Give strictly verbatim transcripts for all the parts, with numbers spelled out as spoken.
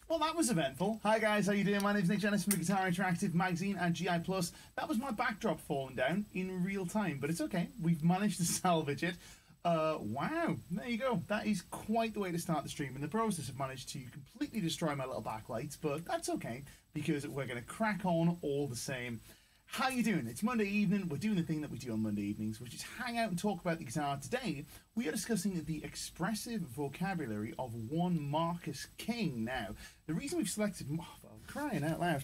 Well, that was eventful. Hi guys, how you doing? My name's Nick Jennings from the Guitar Interactive magazine and G I Plus. That was my backdrop falling down in real time, but it's okay. We've managed to salvage it. Uh, wow, there you go. That is quite the way to start the stream. In the process, I've managed to completely destroy my little backlights, but that's okay because we're going to crack on all the same. How you doing? It's Monday evening. We're doing the thing that we do on Monday evenings, which is hang out and talk about the guitar. Today, we are discussing the expressive vocabulary of one Marcus King. Now, the reason we've selected... Oh, well, crying out loud.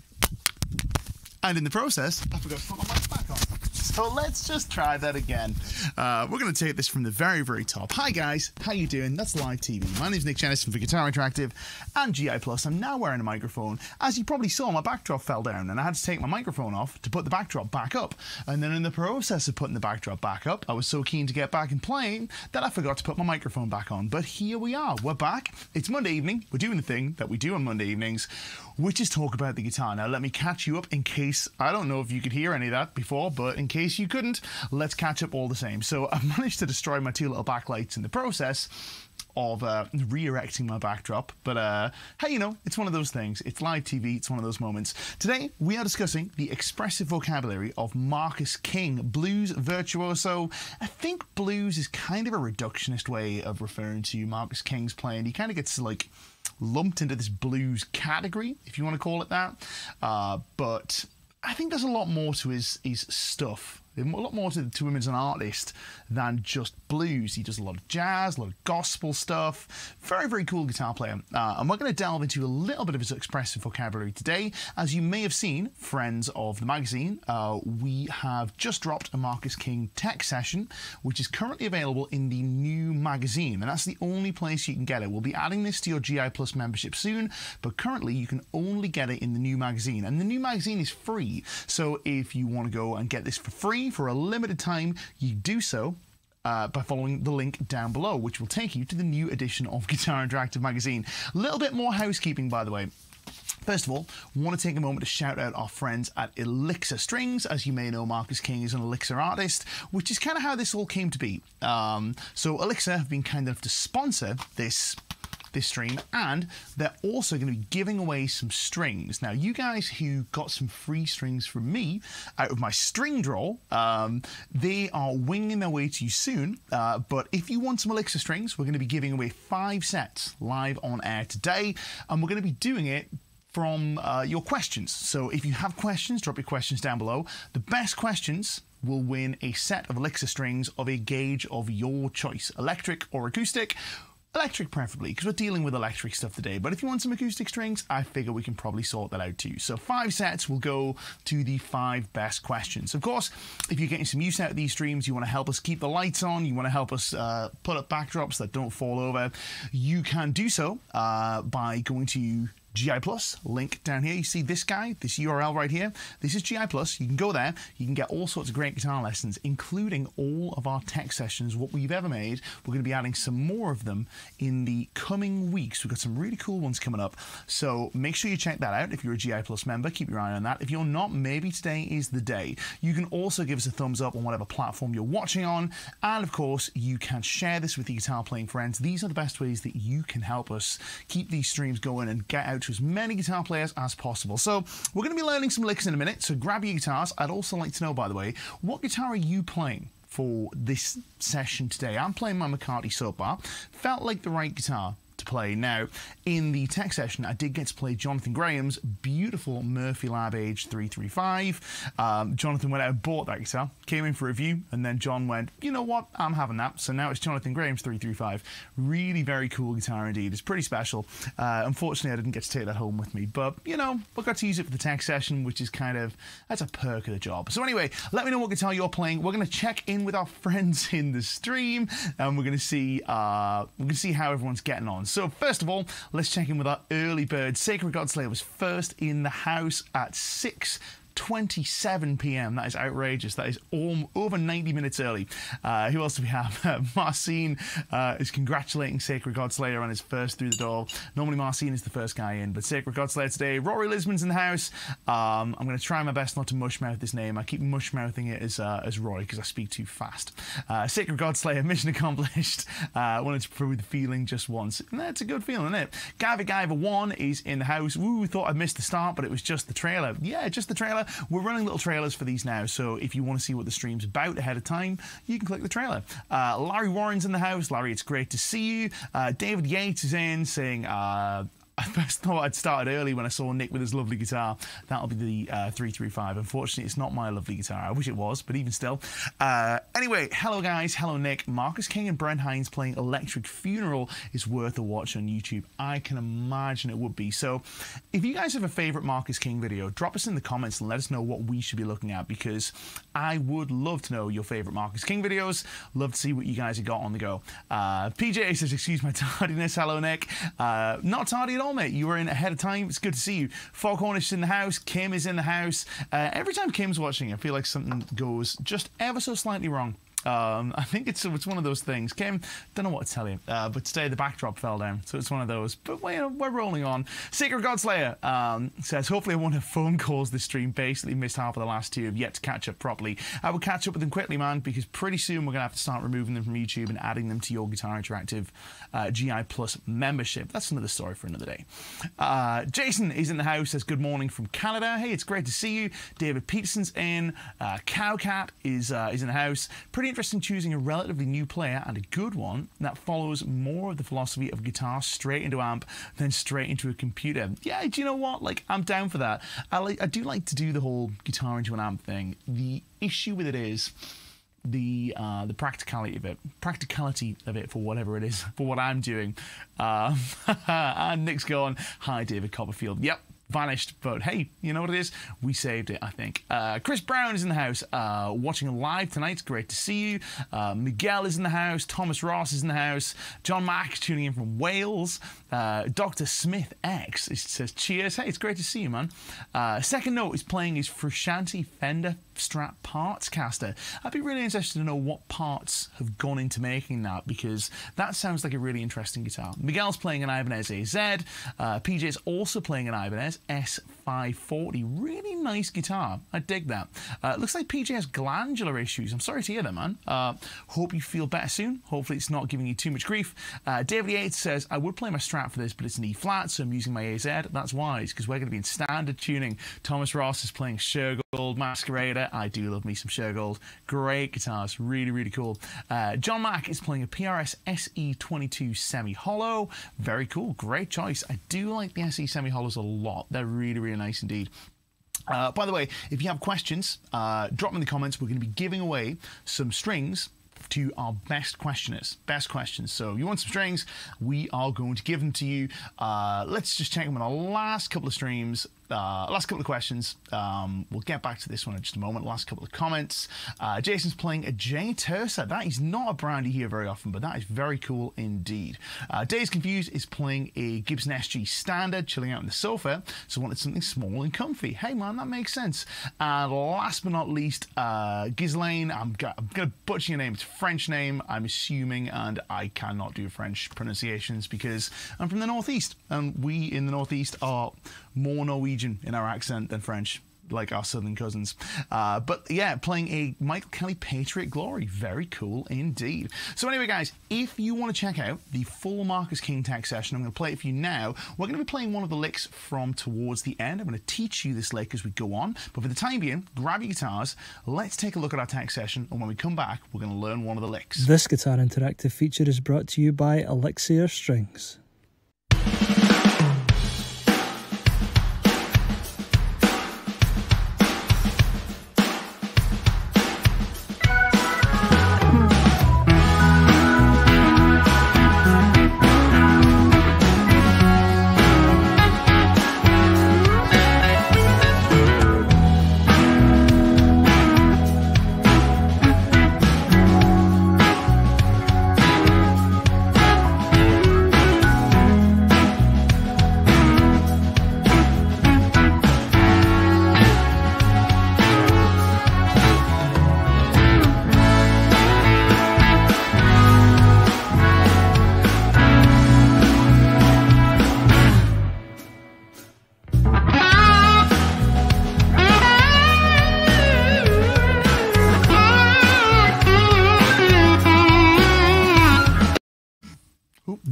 And in the process, I forgot to put my mic back on. So let's just try that again. Uh, we're going to take this from the very, very top. Hi guys, how you doing? That's live T V. My name's Nick Jennings from Guitar Interactive and G I Plus. I'm now wearing a microphone. As you probably saw, my backdrop fell down and I had to take my microphone off to put the backdrop back up. And then in the process of putting the backdrop back up, I was so keen to get back and playing that I forgot to put my microphone back on. But here we are. We're back. It's Monday evening. We're doing the thing that we do on Monday evenings, which is talk about the guitar. Now, let me catch you up in case, I don't know if you could hear any of that before, but in case you couldn't, let's catch up all the same. So I managed to destroy my two little backlights in the process of uh, re-erecting my backdrop. But uh, hey, you know, it's one of those things. It's live T V. It's one of those moments. Today, we are discussing the expressive vocabulary of Marcus King, blues virtuoso. I think blues is kind of a reductionist way of referring to Marcus King's playing. He kind of gets like lumped into this blues category, if you want to call it that. Uh, but I think there's a lot more to his, his stuff. A lot more to, to him as an artist than just blues. He does a lot of jazz, a lot of gospel stuff. Very, very cool guitar player. Uh, and we're going to delve into a little bit of his expressive vocabulary today. As you may have seen, friends of the magazine, uh, we have just dropped a Marcus King tech session, which is currently available in the new magazine. And that's the only place you can get it. We'll be adding this to your G I Plus membership soon, but currently you can only get it in the new magazine. And the new magazine is free. So if you want to go and get this for free, for a limited time, you do so uh, by following the link down below, which will take you to the new edition of Guitar Interactive magazine. A little bit more housekeeping, by the way. First of all, I want to take a moment to shout out our friends at Elixir Strings. As you may know, Marcus King is an Elixir artist, which is kind of how this all came to be. Um, so Elixir have been kind enough to sponsor this this stream, and they're also going to be giving away some strings. Now, you guys who got some free strings from me out of my string drawer, um, they are winging their way to you soon, uh, but if you want some Elixir strings, we're going to be giving away five sets live on air today, and we're going to be doing it from uh, your questions. So if you have questions, drop your questions down below. The best questions will win a set of Elixir strings of a gauge of your choice, electric or acoustic. Electric preferably, because we're dealing with electric stuff today. But if you want some acoustic strings, I figure we can probably sort that out too. So five sets will go to the five best questions. Of course, if you're getting some use out of these streams, you want to help us keep the lights on, you want to help us uh, put up backdrops that don't fall over, you can do so uh, by going to G I Plus, link down here. You see this guy, this U R L right here. This is G I Plus. You can go there. You can get all sorts of great guitar lessons, including all of our tech sessions, what we've ever made. We're going to be adding some more of them in the coming weeks. We've got some really cool ones coming up. So make sure you check that out. If you're a G I Plus member, keep your eye on that. If you're not, maybe today is the day. You can also give us a thumbs up on whatever platform you're watching on. And of course, you can share this with your guitar playing friends. These are the best ways that you can help us keep these streams going and get out to as many guitar players as possible. So we're going to be learning some licks in a minute, so grab your guitars. I'd also like to know, by the way, what guitar are you playing for this session today? I'm playing my McCarthy Soap Bar. Felt like the right guitar to play. Now, in the tech session, I did get to play Jonathan Graham's beautiful Murphy Lab Age three three five. Um, Jonathan went out and bought that guitar, came in for a review, and then John went, you know what, I'm having that. So now it's Jonathan Graham's three three five. Really very cool guitar indeed. It's pretty special. Uh, unfortunately, I didn't get to take that home with me, but, you know, I got to use it for the tech session, which is kind of, that's a perk of the job. So anyway, let me know what guitar you're playing. We're going to check in with our friends in the stream, and we're going to see, uh, we're going to see how everyone's getting on. So first of all, let's check in with our early bird. Sacred God Slayer was first in the house at six twenty-seven p m That is outrageous. That is all, over ninety minutes early. Uh, who else do we have? Uh, Marcin uh, is congratulating Sacred Godslayer on his first through the door. Normally Marcin is the first guy in, but Sacred Godslayer today. Rory Lisbon's in the house. Um, I'm going to try my best not to mushmouth this name. I keep mushmouthing it as uh, as Roy because I speak too fast. Uh, Sacred Godslayer, mission accomplished. Uh, wanted to prove the feeling just once. And that's a good feeling, isn't it? Guyver Guyver one is in the house. Woo, thought I'd missed the start, but it was just the trailer. Yeah, just the trailer. We're running little trailers for these now, so if you want to see what the stream's about ahead of time, you can click the trailer. Uh, Larry Warren's in the house. Larry, it's great to see you. Uh, David Yates is in saying, uh, I first thought I'd started early when I saw Nick with his lovely guitar. That'll be the uh, three three five. Unfortunately, it's not my lovely guitar. I wish it was, but even still. Uh, anyway, hello guys. Hello Nick. Marcus King and Brent Hines playing Electric Funeral is worth a watch on YouTube. I can imagine it would be. So if you guys have a favourite Marcus King video, drop us in the comments and let us know what we should be looking at, because I would love to know your favourite Marcus King videos. Love to see what you guys have got on the go. Uh, P J says, excuse my tardiness. Hello Nick. Uh, not tardy at all, mate. You were in ahead of time. It's good to see you. Foghornish is in the house. Kim is in the house. Uh, every time Kim's watching, I feel like something goes just ever so slightly wrong. Um, I think it's it's one of those things. Kim, don't know what to tell you, uh, but today the backdrop fell down, so it's one of those. But we're, we're rolling on. Sacred Godslayer um, says, hopefully I won't have phone calls this stream. Basically missed half of the last two. Have yet to catch up properly. I will catch up with them quickly, man, because pretty soon we're going to have to start removing them from YouTube and adding them to your Guitar Interactive uh, G I Plus membership. That's another story for another day. Uh, Jason is in the house, says good morning from Canada. Hey, it's great to see you. David Peterson's in. Uh, Cowcat is, uh, is in the house. Pretty interesting choosing a relatively new player, and a good one that follows more of the philosophy of guitar straight into amp than straight into a computer. Yeah, do you know what? Like, I'm down for that. I, like, I do like to do the whole guitar into an amp thing. The issue with it is the uh, the practicality of it, practicality of it for whatever it is, for what I'm doing. Uh, and Nick's going, hi, David Copperfield. Yep. Vanished, but hey, you know what it is? We saved it, I think. Uh, Chris Brown is in the house, uh, watching live tonight. It's great to see you. Uh, Miguel is in the house. Thomas Ross is in the house. John Mack is tuning in from Wales. Uh, Doctor Smith X says, cheers. Hey, it's great to see you, man. Uh, Second Note is playing his Frusciante Fender Strat parts caster. I'd be really interested to know what parts have gone into making that, because that sounds like a really interesting guitar. Miguel's playing an Ibanez A Z. Uh, P J's also playing an Ibanez S five forty. Really nice guitar. I dig that. Uh, looks like P J has glandular issues. I'm sorry to hear that, man. Uh, hope you feel better soon. Hopefully it's not giving you too much grief. Uh, David Yates says, I would play my Strat for this, but it's an E flat, so I'm using my A Z. That's wise, because we're going to be in standard tuning. Thomas Ross is playing Shergold Masquerader. I do love me some Shergold. Great guitars. Really, really cool. Uh, John Mack is playing a P R S S E twenty-two semi-hollow. Very cool. Great choice. I do like the S E semi-hollows a lot. They're really, really nice indeed. Uh, by the way, if you have questions, uh, drop them in the comments. We're going to be giving away some strings to our best questioners. Best questions. So if you want some strings, we are going to give them to you. Uh, let's just check them on our last couple of streams. Uh, last couple of questions. Um, we'll get back to this one in just a moment. Last couple of comments. Uh, Jason's playing a J Tersa. That is not a brand you hear very often, but that is very cool indeed. Uh, Days Confused is playing a Gibson S G Standard, chilling out on the sofa, so wanted something small and comfy. Hey man, that makes sense. And last but not least, uh, Ghislaine, I'm, I'm going to butcher your name. It's a French name, I'm assuming, and I cannot do French pronunciations because I'm from the Northeast, and we in the Northeast are more Norwegian in our accent than French, like our southern cousins. Uh, but yeah, playing a Michael Kelly Patriot Glory. Very cool indeed. So anyway, guys, if you want to check out the full Marcus King tech session, I'm going to play it for you now. We're going to be playing one of the licks from towards the end. I'm going to teach you this lick as we go on. But for the time being, grab your guitars. Let's take a look at our tech session. And when we come back, we're going to learn one of the licks. This Guitar Interactive feature is brought to you by Elixir Strings.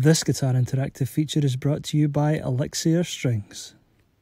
This Guitar Interactive feature is brought to you by Elixir Strings.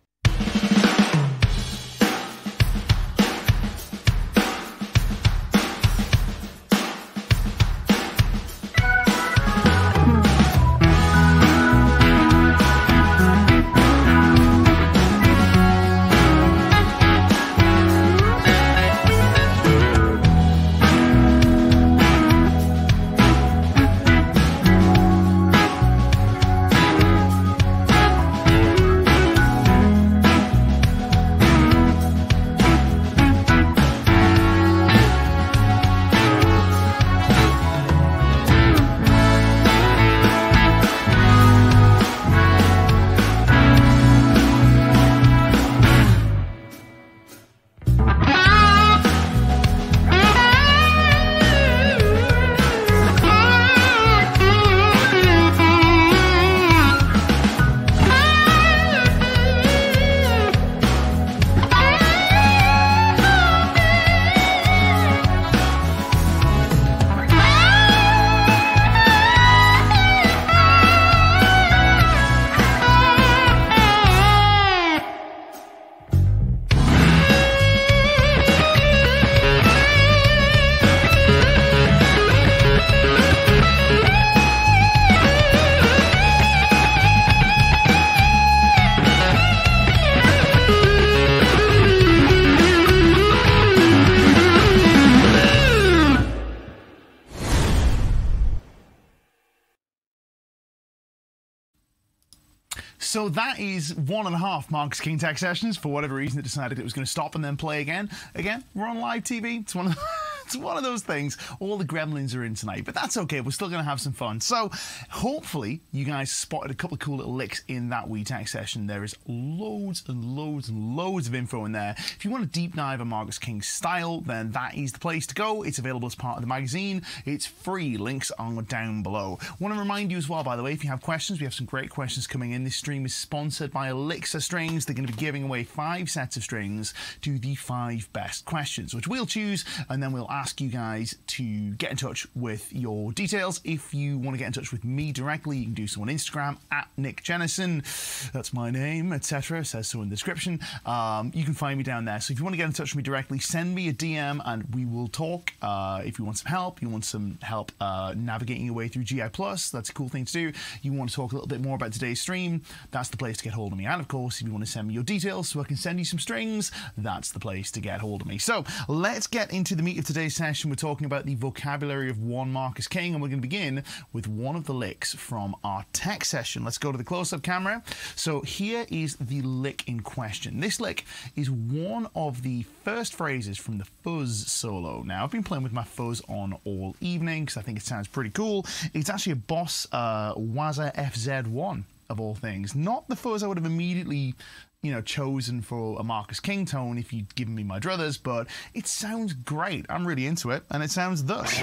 So that is one and a half Marcus King tech sessions. For whatever reason, it decided it was going to stop and then play again. Again, we're on live T V. It's one of it's one of those things. All the gremlins are in tonight, but that's okay. We're still going to have some fun. So hopefully you guys spotted a couple of cool little licks in that wee tech session. There is loads and loads and loads of info in there. If you want to deep dive on Marcus King's style, then that is the place to go. It's available as part of the magazine. It's free. Links are down below. I want to remind you as well, by the way, if you have questions, we have some great questions coming in. This stream is sponsored by Elixir Strings. They're going to be giving away five sets of strings to the five best questions, which we'll choose, and then we'll ask you guys to get in touch with your details. If you want to get in touch with me directly, you can do so on Instagram at Nick Jennison. That's my name, et cetera. It says so in the description. Um, you can find me down there. So if you want to get in touch with me directly, send me a D M and we will talk. Uh, if you want some help, you want some help uh, navigating your way through G I plus, that's a cool thing to do. You want to talk a little bit more about today's stream, that's the place to get hold of me. And of course, if you want to send me your details so I can send you some strings, that's the place to get hold of me. So let's get into the meat of today's session. We're talking about the vocabulary of one Marcus King, and we're going to begin with one of the licks from our tech session. Let's go to the close-up camera. So here is the lick in question. This lick is one of the first phrases from the fuzz solo. Now, I've been playing with my fuzz on all evening because I think it sounds pretty cool. It's actually a Boss uh, Waza F Z one, of all things. Not the fuzz I would have immediately, you know, chosen for a Marcus King tone if you'd given me my druthers, but it sounds great. I'm really into it, and it sounds thus.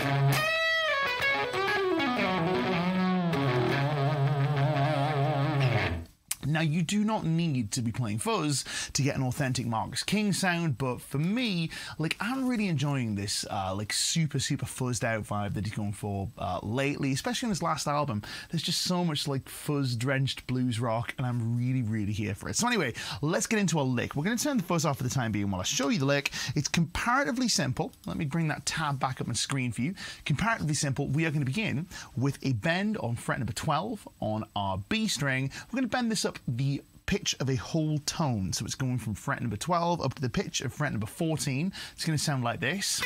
Now, you do not need to be playing fuzz to get an authentic Marcus King sound, but for me, like, I'm really enjoying this, uh, like, super, super fuzzed out vibe that he's going for uh, lately, especially on his last album. There's just so much, like, fuzz-drenched blues rock, and I'm really, really here for it. So anyway, let's get into a lick. We're going to turn the fuzz off for the time being while I show you the lick. It's comparatively simple. Let me bring that tab back up on screen for you. Comparatively simple. We are going to begin with a bend on fret number twelve on our B string. We're going to bend this up the pitch of a whole tone, so it's going from fret number twelve up to the pitch of fret number fourteen. It's going to sound like this.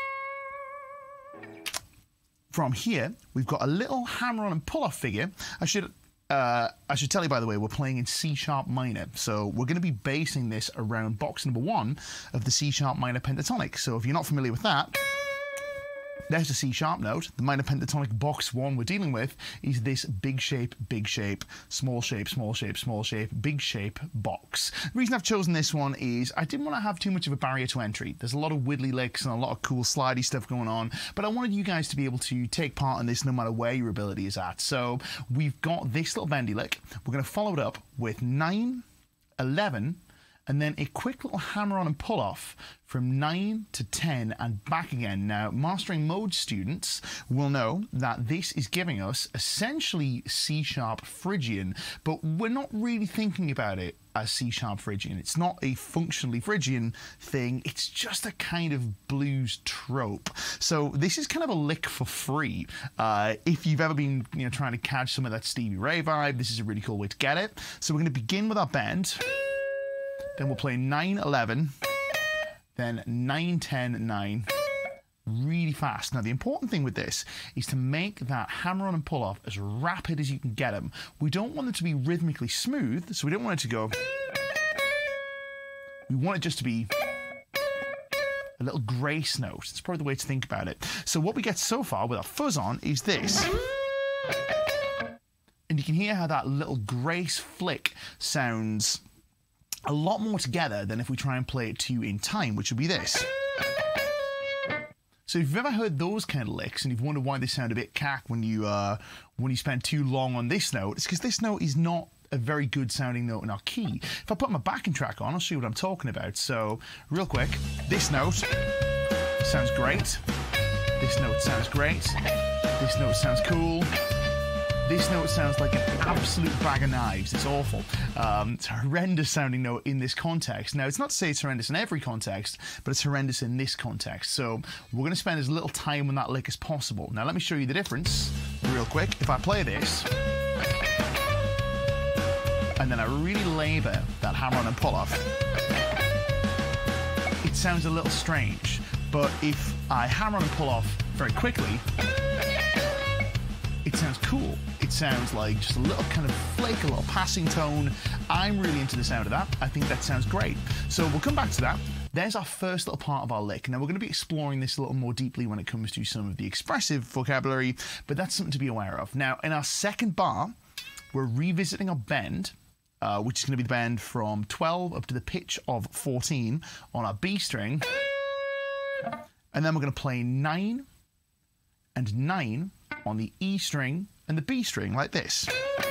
From here, we've got a little hammer-on and pull-off figure. I should uh, I should tell you, by the way, we're playing in C sharp minor, so we're going to be basing this around box number one of the C sharp minor pentatonic. So if you're not familiar with that, there's a C sharp note. The minor pentatonic box one we're dealing with is this big shape, big shape, small shape, small shape, small shape, big shape box. The reason I've chosen this one is I didn't want to have too much of a barrier to entry. There's a lot of widdly licks and a lot of cool slidey stuff going on, but I wanted you guys to be able to take part in this no matter where your ability is at. So we've got this little bendy lick. We're going to follow it up with nine, eleven, and then a quick little hammer on and pull off from nine to ten and back again. Now, mastering mode students will know that this is giving us essentially C sharp Phrygian, but we're not really thinking about it as C sharp Phrygian. It's not a functionally Phrygian thing, it's just a kind of blues trope. So this is kind of a lick for free. Uh, if you've ever been, you know, trying to catch some of that Stevie Ray vibe, this is a really cool way to get it. So we're going to begin with our bend. Then we'll play nine eleven, then nine ten nine, really fast. Now, the important thing with this is to make that hammer on and pull off as rapid as you can get them. We don't want it to be rhythmically smooth, so we don't want it to go. We want it just to be a little grace note. It's probably the way to think about it. So what we get so far with our fuzz on is this. And you can hear how that little grace flick sounds a lot more together than if we try and play it to you in time, which would be this. So if you've ever heard those kind of licks and you've wondered why they sound a bit cack when you uh, when you spend too long on this note, it's because this note is not a very good sounding note in our key. If I put my backing track on, I'll show you what I'm talking about. So real quick, this note sounds great. This note sounds great. This note sounds cool. This note sounds like an absolute bag of knives. It's awful. Um, it's a horrendous sounding note in this context. Now, it's not to say it's horrendous in every context, but it's horrendous in this context. So we're going to spend as little time on that lick as possible. Now, let me show you the difference real quick. If I play this, and then I really labour that hammer on and pull off, it sounds a little strange. But if I hammer on and pull off very quickly, it sounds cool. It sounds like just a little kind of flake, a little passing tone. I'm really into the sound of that. I think that sounds great. So we'll come back to that. There's our first little part of our lick. Now, we're going to be exploring this a little more deeply when it comes to some of the expressive vocabulary, but that's something to be aware of. Now, in our second bar, we're revisiting our bend, uh, which is going to be the bend from twelve up to the pitch of fourteen on our B string. And then we're going to play nine and nine on the E string and the B string, like this.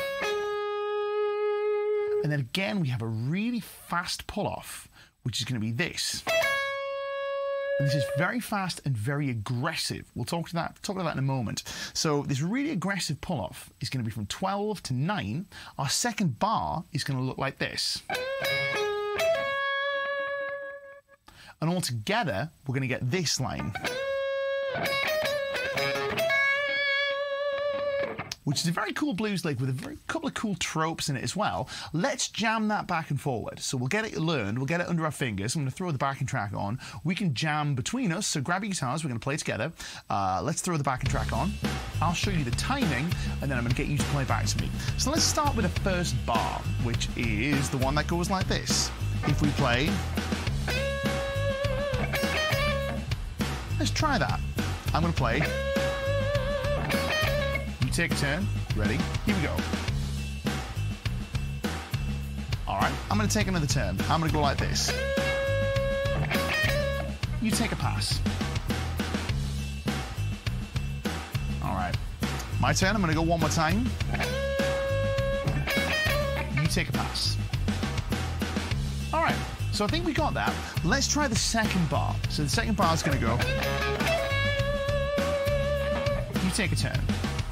And then again, we have a really fast pull-off, which is going to be this. And this is very fast and very aggressive. We'll talk to that, talk about that in a moment. So this really aggressive pull-off is going to be from twelve to nine. Our second bar is going to look like this. And all together, we're going to get this line, which is a very cool blues lick with a very, couple of cool tropes in it as well. Let's jam that back and forward. So we'll get it learned, we'll get it under our fingers. I'm going to throw the backing track on. We can jam between us, so grab your guitars, we're going to play together. Uh, let's throw the backing track on. I'll show you the timing, and then I'm going to get you to play back to me. So let's start with the first bar, which is the one that goes like this. If we play... Let's try that. I'm going to play... Take a turn. Ready? Here we go. All right, I'm going to take another turn. I'm going to go like this. You take a pass. All right, my turn. I'm going to go one more time. You take a pass. All right, so I think we got that. Let's try the second bar. So the second bar is going to go. You take a turn.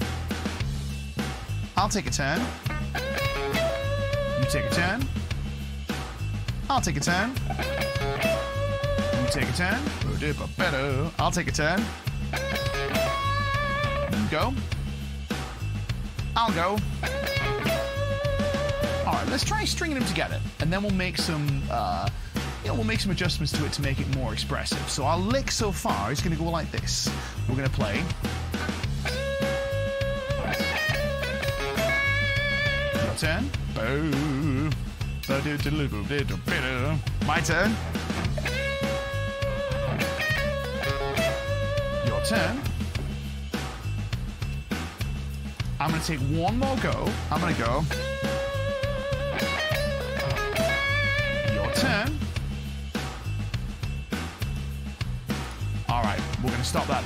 I'll take a turn. You take a turn. I'll take a turn. You take a turn. I'll take a turn. You go. I'll go. All right, let's try stringing them together, and then we'll make some, uh, you know, we'll make some adjustments to it to make it more expressive. So our lick so far is going to go like this. We're going to play. Turn. My turn. Your turn. I'm going to take one more go. I'm going to go. Your turn. All right, we're going to stop that there.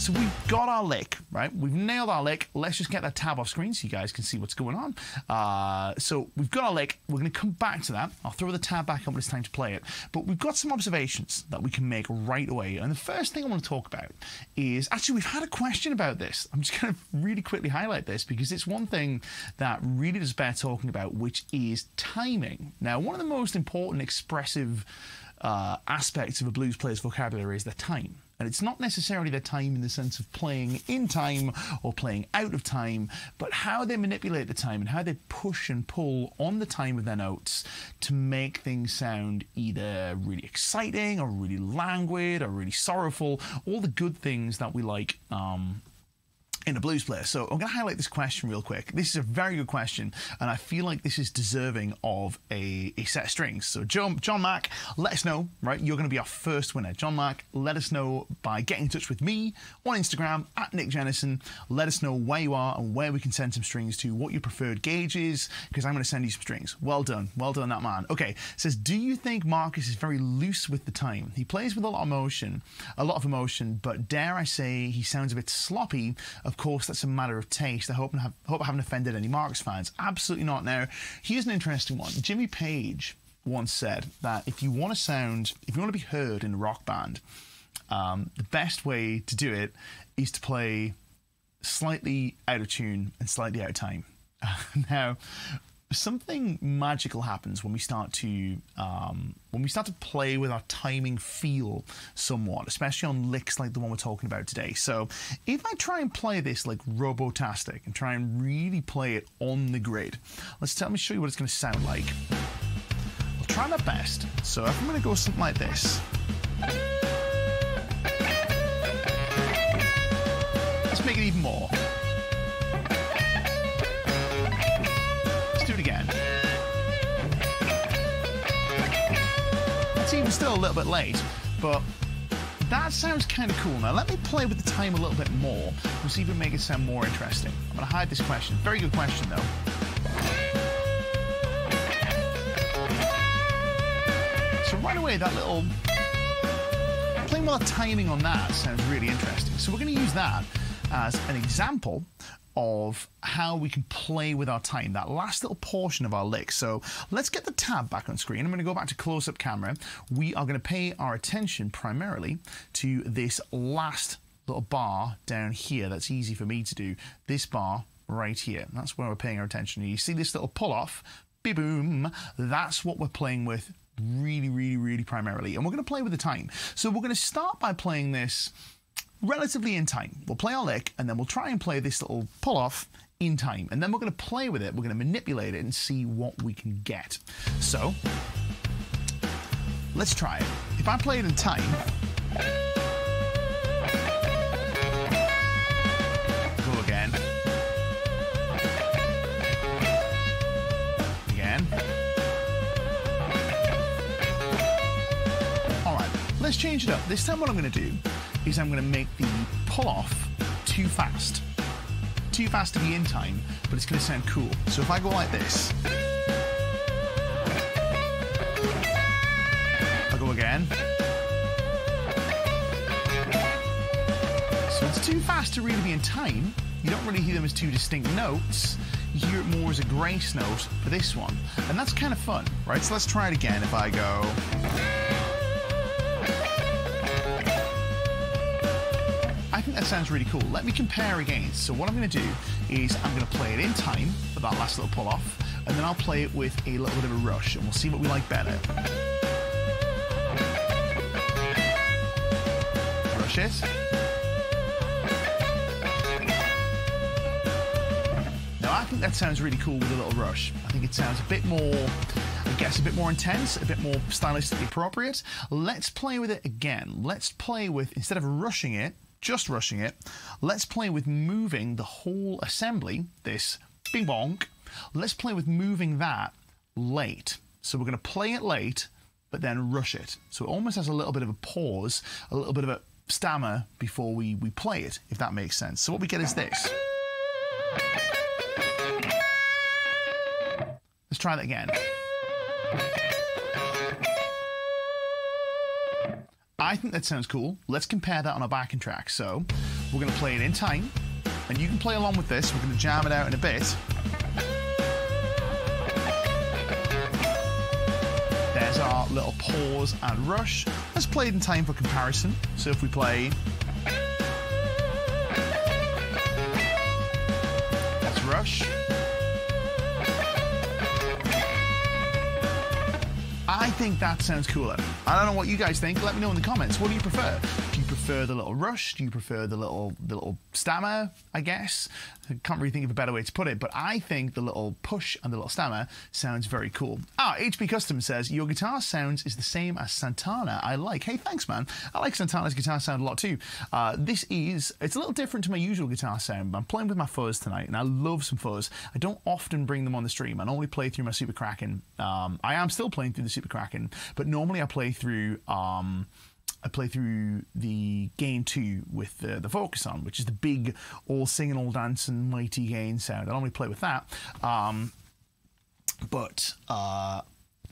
So we've got our lick, right? We've nailed our lick. Let's just get that tab off screen so you guys can see what's going on. Uh, so we've got our lick. We're going to come back to that. I'll throw the tab back up when it's time to play it. But we've got some observations that we can make right away. And the first thing I want to talk about is, actually, we've had a question about this. I'm just going to really quickly highlight this because it's one thing that really does bear talking about, which is timing. Now, one of the most important expressive uh, aspects of a blues player's vocabulary is their time. And it's not necessarily their time in the sense of playing in time or playing out of time, but how they manipulate the time and how they push and pull on the time of their notes to make things sound either really exciting or really languid or really sorrowful, all the good things that we like um, in a blues player. So I'm going to highlight this question real quick. This is a very good question, and I feel like this is deserving of a, a set of strings. So John, John Mack, let us know, right? You're going to be our first winner. John Mack, let us know by getting in touch with me on Instagram, at Nick Jennison. Let us know where you are and where we can send some strings to, what your preferred gauge is, because I'm going to send you some strings. Well done. Well done, that man. Okay, says, do you think Marcus is very loose with the time? He plays with a lot of emotion, a lot of emotion, but dare I say he sounds a bit sloppy. Of course, that's a matter of taste. I hope, I have, hope I haven't offended any Marcus fans. Absolutely not. Now, here's an interesting one. Jimmy Page once said that if you want to sound, if you want to be heard in a rock band, um, the best way to do it is to play slightly out of tune and slightly out of time. Now, something magical happens when we start to um, when we start to play with our timing feel somewhat, especially on licks like the one we're talking about today. So if I try and play this like Robotastic and try and really play it on the grid, let's tell me show you what it's going to sound like. I'll try my best. So if I'm going to go something like this, let's make it even more. Again. It's even still a little bit late, but that sounds kind of cool. Now let me play with the time a little bit more. We'll see if we make it sound more interesting. I'm going to hide this question. Very good question though. So right away that little playing with the timing on that sounds really interesting. So we're going to use that as an example of how we can play with our time, that last little portion of our lick. So let's get the tab back on screen. I'm going to go back to close-up camera. We are going to pay our attention primarily to this last little bar down here. That's easy for me to do. This bar right here. That's where we're paying our attention. You see this little pull-off? Be-boom. That's what we're playing with really, really, really primarily. And we're going to play with the time. So we're going to start by playing this relatively in time. We'll play our lick, and then we'll try and play this little pull-off in time. And then we're going to play with it, we're going to manipulate it and see what we can get. So, let's try it. If I play it in time, go again. Again. Alright, let's change it up. This time what I'm going to do is I'm going to make the pull-off too fast. Too fast to be in time, but it's going to sound cool. So if I go like this, I'll go again. So it's too fast to really be in time. You don't really hear them as two distinct notes. You hear it more as a grace note for this one. And that's kind of fun, right? So let's try it again. If I go... I think that sounds really cool. Let me compare again. So what I'm going to do is I'm going to play it in time for that last little pull-off, and then I'll play it with a little bit of a rush, and we'll see what we like better. Rush it. Now I think that sounds really cool with a little rush. I think it sounds a bit more, I guess, a bit more intense, a bit more stylistically appropriate. Let's play with it again. Let's play with, instead of rushing it, just rushing it, let's play with moving the whole assembly, this bing bonk, let's play with moving that late. So we're going to play it late, but then rush it. So it almost has a little bit of a pause, a little bit of a stammer before we, we play it, if that makes sense. So what we get is this. Let's try that again. I think that sounds cool. Let's compare that on a backing track. So We're going to play it in time, and you can play along with this. We're going to jam it out in a bit. There's our little pause and rush. Let's play it in time for comparison. So if we play... Let's rush. I think that sounds cooler. I don't know what you guys think. Let me know in the comments. What do you prefer? Do you prefer the little rush? Do you prefer the little the little stammer, I guess? I can't really think of a better way to put it, but I think the little push and the little stammer sounds very cool. Ah, H P Custom says, your guitar sounds is the same as Santana. I like. Hey, thanks, man. I like Santana's guitar sound a lot too. Uh, this is, it's a little different to my usual guitar sound, but I'm playing with my fuzz tonight, and I love some fuzz. I don't often bring them on the stream. I normally play through my Super Kraken. Um, I am still playing through the Super Kraken, but normally I play through... Um, I play through the gain two with the, the focus on, which is the big, all singing, all dancing, mighty gain sound. I normally play with that. Um, but uh,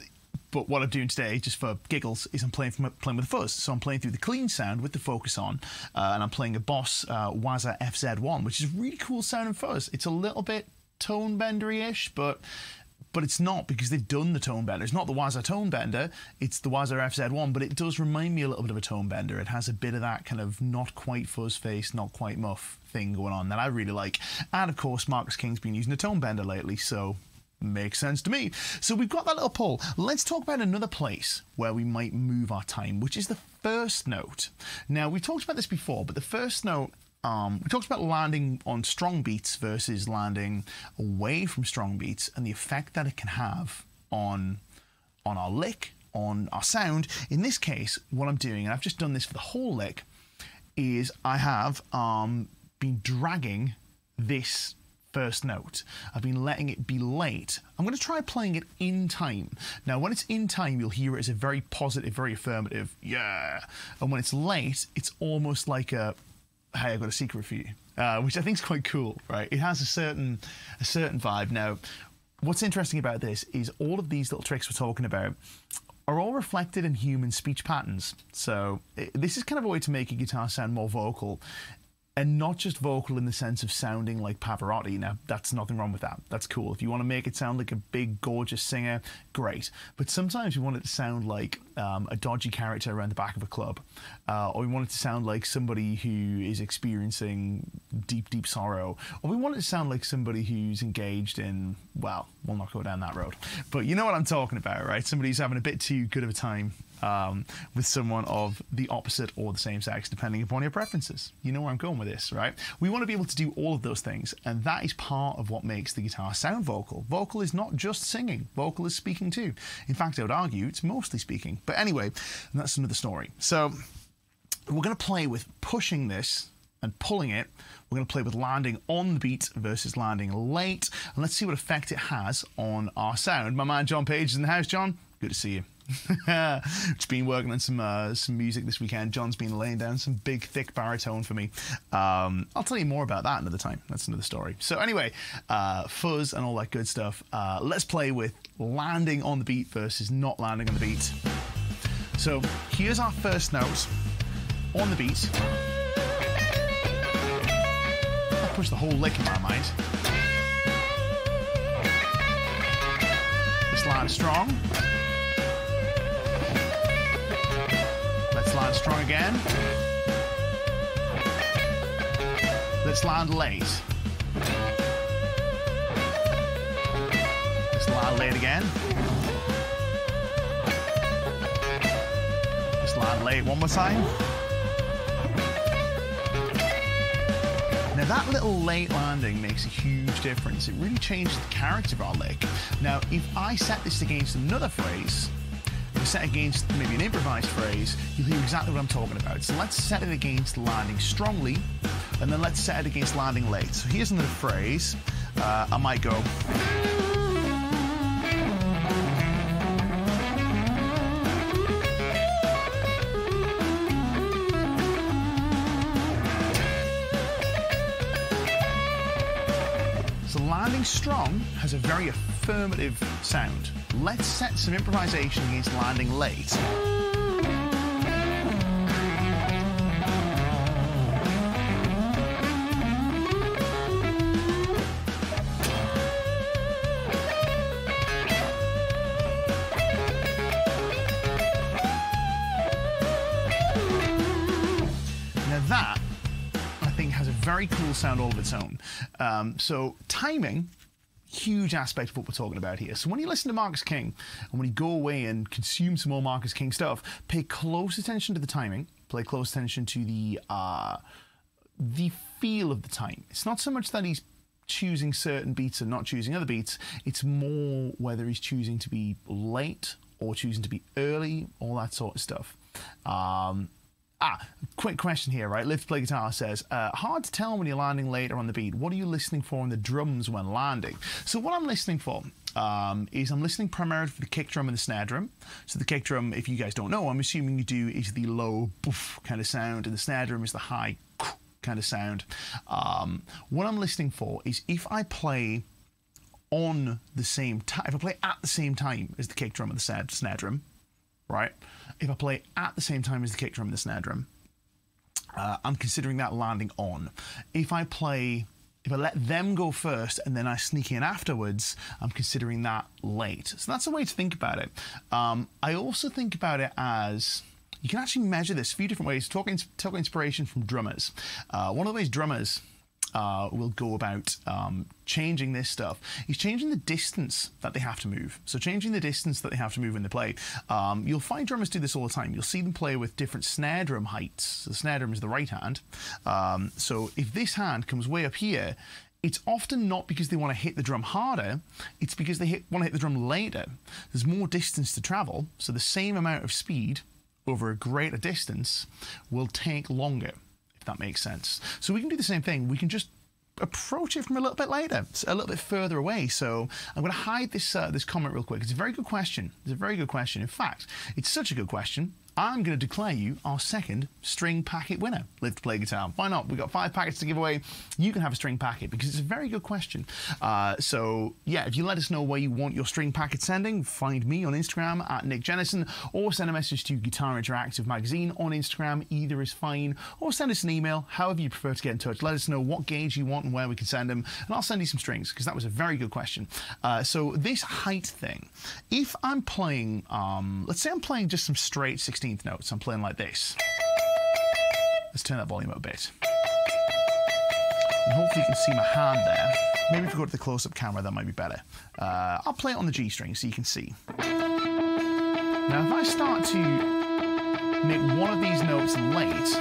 but what I'm doing today, just for giggles, is I'm playing from, playing with fuzz. So I'm playing through the clean sound with the focus on, uh, and I'm playing a Boss uh, Waza F Z one, which is really cool sound and fuzz. It's a little bit tone bendery-ish, but... But it's not, because they've done the tone bender. It's not the Waza tone bender, it's the Waza F Z one, but it does remind me a little bit of a tone bender. It has a bit of that kind of not quite fuzz face, not quite muff thing going on that I really like. And of course, Marcus King's been using a tone bender lately, so makes sense to me. So we've got that little pull. Let's talk about another place where we might move our time, which is the first note. Now, we've talked about this before, but the first note, Um, we talked about landing on strong beats versus landing away from strong beats and the effect that it can have on, on our lick, on our sound. In this case, what I'm doing, and I've just done this for the whole lick, is I have um, been dragging this first note. I've been letting it be late. I'm going to try playing it in time. Now, when it's in time, you'll hear it as a very positive, very affirmative, yeah. And when it's late, it's almost like a... Hey, I've got a secret for you, uh, which I think is quite cool, right? It has a certain, a certain vibe. Now, what's interesting about this is all of these little tricks we're talking about are all reflected in human speech patterns. So it, this is kind of a way to make a guitar sound more vocal, and not just vocal in the sense of sounding like Pavarotti. Now, that's nothing wrong with that. That's cool. If you want to make it sound like a big, gorgeous singer, great. But sometimes we want it to sound like um, a dodgy character around the back of a club. Uh, or we want it to sound like somebody who is experiencing deep, deep sorrow. Or we want it to sound like somebody who's engaged in, well, we'll not go down that road. But you know what I'm talking about, right? Somebody who's having a bit too good of a time Um, with someone of the opposite or the same sex, depending upon your preferences. You know where I'm going with this, right? We want to be able to do all of those things, and that is part of what makes the guitar sound vocal. Vocal is not just singing. Vocal is speaking too. In fact, I would argue it's mostly speaking. But anyway, that's another story. So we're going to play with pushing this and pulling it. We're going to play with landing on the beat versus landing late, and let's see what effect it has on our sound. My man John Page is in the house. John, good to see you. Just been working on some uh, some music this weekend. John's been laying down some big, thick baritone for me. Um, I'll tell you more about that another time. That's another story. So anyway, uh, fuzz and all that good stuff. Uh, let's play with landing on the beat versus not landing on the beat. So here's our first note on the beat. I'll push the whole lick in my mind. Let's land strong. Let's land strong again. Let's land late. Let's land late again. Let's land late one more time. Now that little late landing makes a huge difference. It really changes the character of our lick. Now, if I set this against another phrase, set against maybe an improvised phrase, you'll hear exactly what I'm talking about. So let's set it against landing strongly, and then let's set it against landing late. So here's another phrase. Uh, I might go... So landing strong has a very affirmative sound. Let's set some improvisation against landing late. very cool sound all of its own. Um, so timing, huge aspect of what we're talking about here. So when you listen to Marcus King, and when you go away and consume some more Marcus King stuff, pay close attention to the timing, pay close attention to the uh, the feel of the time. It's not so much that he's choosing certain beats and not choosing other beats, it's more whether he's choosing to be late or choosing to be early, all that sort of stuff. Um, ah, quick question here, right? Live to Play Guitar says, uh, hard to tell when you're landing later on the beat. What are you listening for in the drums when landing? So what I'm listening for um, is I'm listening primarily for the kick drum and the snare drum. So the kick drum, if you guys don't know, I'm assuming you do, is the low boof kind of sound, and the snare drum is the high kind of sound. Um, what I'm listening for is if I play on the same time, if I play at the same time as the kick drum and the snare, snare drum, right? If I play at the same time as the kick drum and the snare drum, uh, I'm considering that landing on. If I play, if I let them go first and then I sneak in afterwards, I'm considering that late. So that's a way to think about it. Um, I also think about it as, you can actually measure this a few different ways. Talk, talk inspiration from drummers. Uh, one of the ways drummers uh, will go about um, changing this stuff is changing the distance that they have to move. So changing the distance that they have to move when they play. Um, you'll find drummers do this all the time. You'll see them play with different snare drum heights. So the snare drum is the right hand. Um, so if this hand comes way up here, it's often not because they want to hit the drum harder, it's because they hit, want to hit the drum later. There's more distance to travel, so the same amount of speed over a greater distance will take longer, if that makes sense. So we can do the same thing. We can just approach it from a little bit later, a little bit further away. So I'm going to hide this uh, this comment real quick. It's a very good question. It's a very good question. In fact, it's such a good question, I'm going to declare you our second string packet winner. Live to Play Guitar. Why not? We've got five packets to give away. You can have a string packet because it's a very good question. Uh, so, yeah, if you let us know where you want your string packet sending, find me on Instagram at Nick Jennison, or send a message to Guitar Interactive Magazine on Instagram. Either is fine. Or send us an email, however you prefer to get in touch. Let us know what gauge you want and where we can send them, and I'll send you some strings because that was a very good question. Uh, so this height thing, if I'm playing, um, let's say I'm playing just some straight sixteenth notes. I'm playing like this. Let's turn that volume up a bit. And hopefully you can see my hand there. Maybe if we go to the close-up camera, that might be better. Uh, I'll play it on the G string so you can see. Now, if I start to make one of these notes late,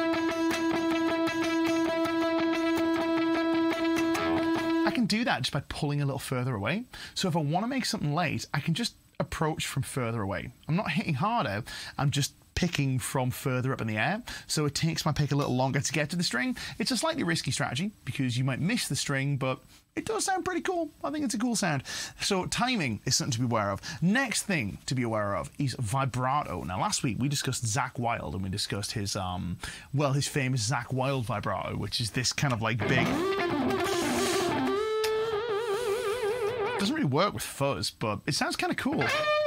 I can do that just by pulling a little further away. So if I want to make something late, I can just approach from further away. I'm not hitting harder, I'm just picking from further up in the air, so it takes my pick a little longer to get to the string. It's a slightly risky strategy because you might miss the string, but it does sound pretty cool. I think it's a cool sound. So timing is something to be aware of. Next thing to be aware of is vibrato. Now last week we discussed Zakk Wylde and we discussed his um well his famous Zakk Wylde vibrato, which is this kind of like big, doesn't really work with fuzz, but it sounds kind of cool.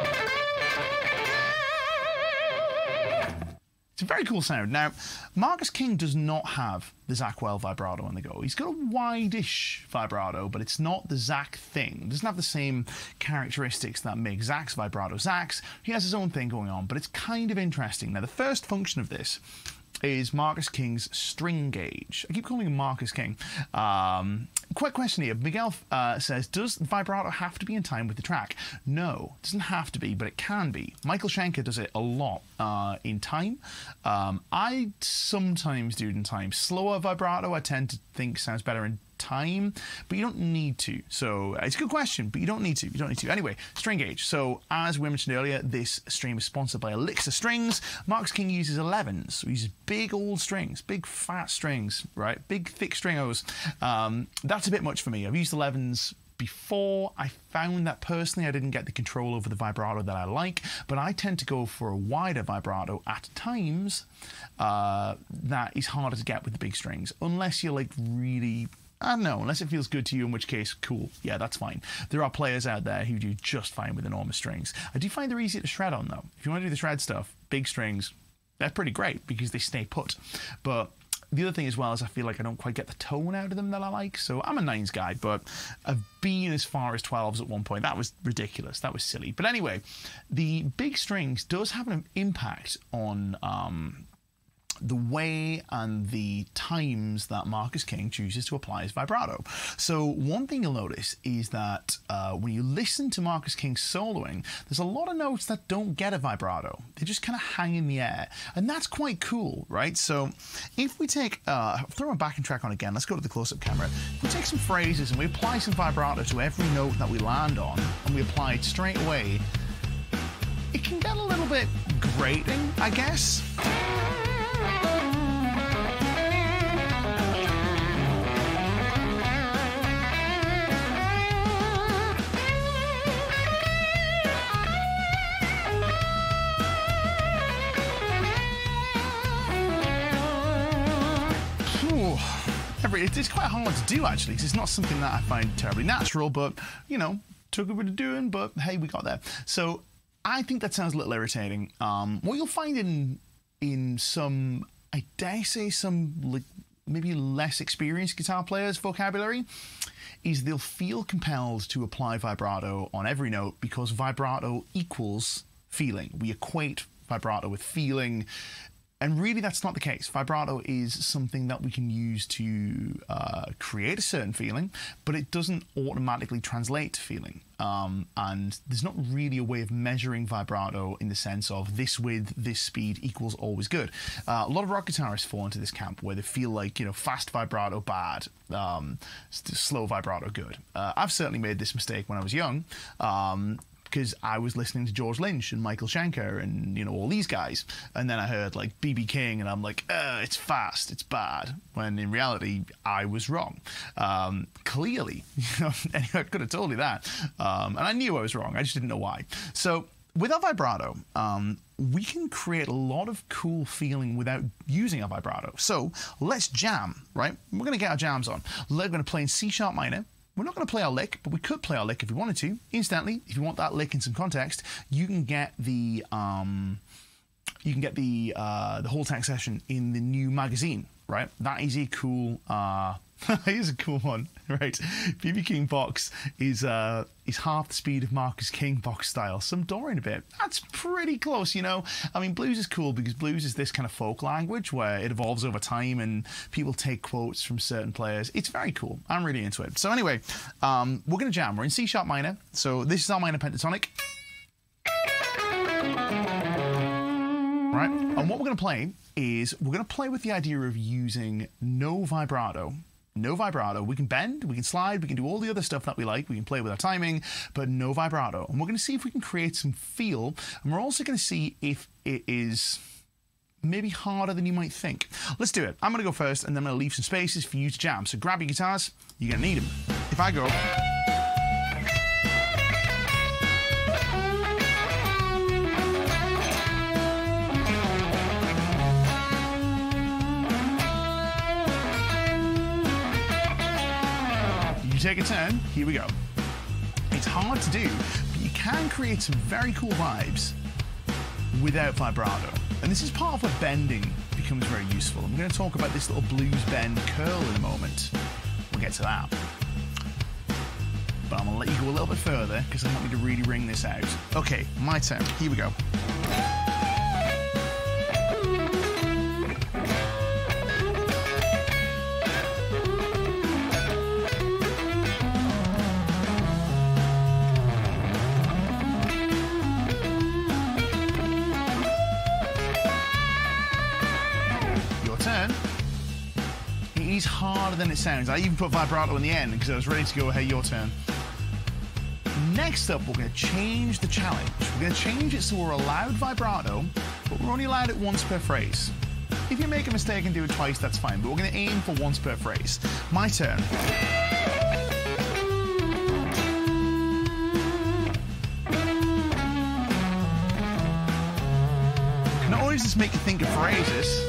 It's a very cool sound. Now, Marcus King does not have the Zakk Wylde vibrato on the go. He's got a wide-ish vibrato, but it's not the Zakk thing. It doesn't have the same characteristics that make Zakk's vibrato Zakk's. He has his own thing going on, but it's kind of interesting. Now, the first function of this is Marcus King's string gauge. I keep calling him Marcus King. Um, quick question here. Miguel uh, says, does vibrato have to be in time with the track? No, it doesn't have to be, but it can be. Michael Schenker does it a lot uh, in time. Um, I sometimes do it in time. Slower vibrato, I tend to think sounds better in time, but you don't need to. So uh, it's a good question, but you don't need to. You don't need to. Anyway, string gauge. So as we mentioned earlier, this stream is sponsored by Elixir strings. Marcus King uses elevens. So he uses big old strings, big fat strings, right? Big thick stringos. Um, that's a bit much for me. I've used elevens before. I found that personally I didn't get the control over the vibrato that I like, but I tend to go for a wider vibrato at times. Uh, that is harder to get with the big strings, unless you're like really, I don't know, unless it feels good to you, in which case, cool, yeah, that's fine. There are players out there who do just fine with enormous strings. I do find they're easy to shred on, though. If you want to do the shred stuff, big strings, they're pretty great because they stay put. But the other thing as well is I feel like I don't quite get the tone out of them that I like. So I'm a nines guy, but I've been as far as twelves at one point. That was ridiculous. That was silly. But anyway, the big strings does have an impact on... Um, the way and the times that Marcus King chooses to apply his vibrato. So one thing you'll notice is that uh, when you listen to Marcus King soloing, there's a lot of notes that don't get a vibrato. They just kind of hang in the air, and that's quite cool, right? So if we take, uh, throw my backing track on again, let's go to the close-up camera. If we take some phrases and we apply some vibrato to every note that we land on, and we apply it straight away, it can get a little bit grating, I guess. It's quite hard to do, actually, because it's not something that I find terribly natural, but, you know, took a bit of doing, but hey, we got there. So I think that sounds a little irritating. Um, what you'll find in in some, I dare say, some like, maybe less experienced guitar players' vocabulary is they'll feel compelled to apply vibrato on every note because vibrato equals feeling. We equate vibrato with feeling. And really, that's not the case. Vibrato is something that we can use to uh, create a certain feeling, but it doesn't automatically translate to feeling. Um, and there's not really a way of measuring vibrato in the sense of this width, this speed equals always good. Uh, a lot of rock guitarists fall into this camp where they feel like, you know, fast vibrato bad, um, slow vibrato good. Uh, I've certainly made this mistake when I was young. Um, because I was listening to George Lynch and Michael Schenker and, you know, all these guys. And then I heard, like, B B King, and I'm like, uh, it's fast, it's bad. When in reality, I was wrong. Um, clearly, you know, anyway, I could have told you that. Um, and I knew I was wrong, I just didn't know why. So with our vibrato, um, we can create a lot of cool feeling without using our vibrato. So let's jam, right? We're going to get our jams on. We're going to play in C sharp minor. We're not going to play our lick, but we could play our lick if we wanted to. Instantly, if you want that lick in some context, you can get the um, you can get the uh, the whole text session in the new magazine, right? That is a cool. Uh, here's a cool one, right? B B King box is uh, is half the speed of Marcus King box style. Some Dorian a bit. That's pretty close, you know. I mean, blues is cool because blues is this kind of folk language where it evolves over time and people take quotes from certain players. It's very cool. I'm really into it. So anyway, um, we're gonna jam. We're in C sharp minor. So this is our minor pentatonic. Right, and what we're going to play is we're going to play with the idea of using no vibrato. No vibrato. We can bend, we can slide, we can do all the other stuff that we like. We can play with our timing, but no vibrato. And we're going to see if we can create some feel. And we're also going to see if it is maybe harder than you might think. Let's do it. I'm going to go first, and then I'm going to leave some spaces for you to jam. So grab your guitars. You're going to need them. If I go... You take a turn, here we go. It's hard to do, but you can create some very cool vibes without vibrato. And this is part of where bending becomes very useful. And we're going to talk about this little blues bend curl in a moment. We'll get to that. But I'm going to let you go a little bit further because I want you to really ring this out. Okay, my turn. Here we go. It is harder than it sounds. I even put vibrato in the end because I was ready to go, hey, your turn. Next up, we're going to change the challenge. We're going to change it so we're allowed vibrato, but we're only allowed it once per phrase. If you make a mistake and do it twice, that's fine, but we're going to aim for once per phrase. My turn. Not only does this make you think of phrases,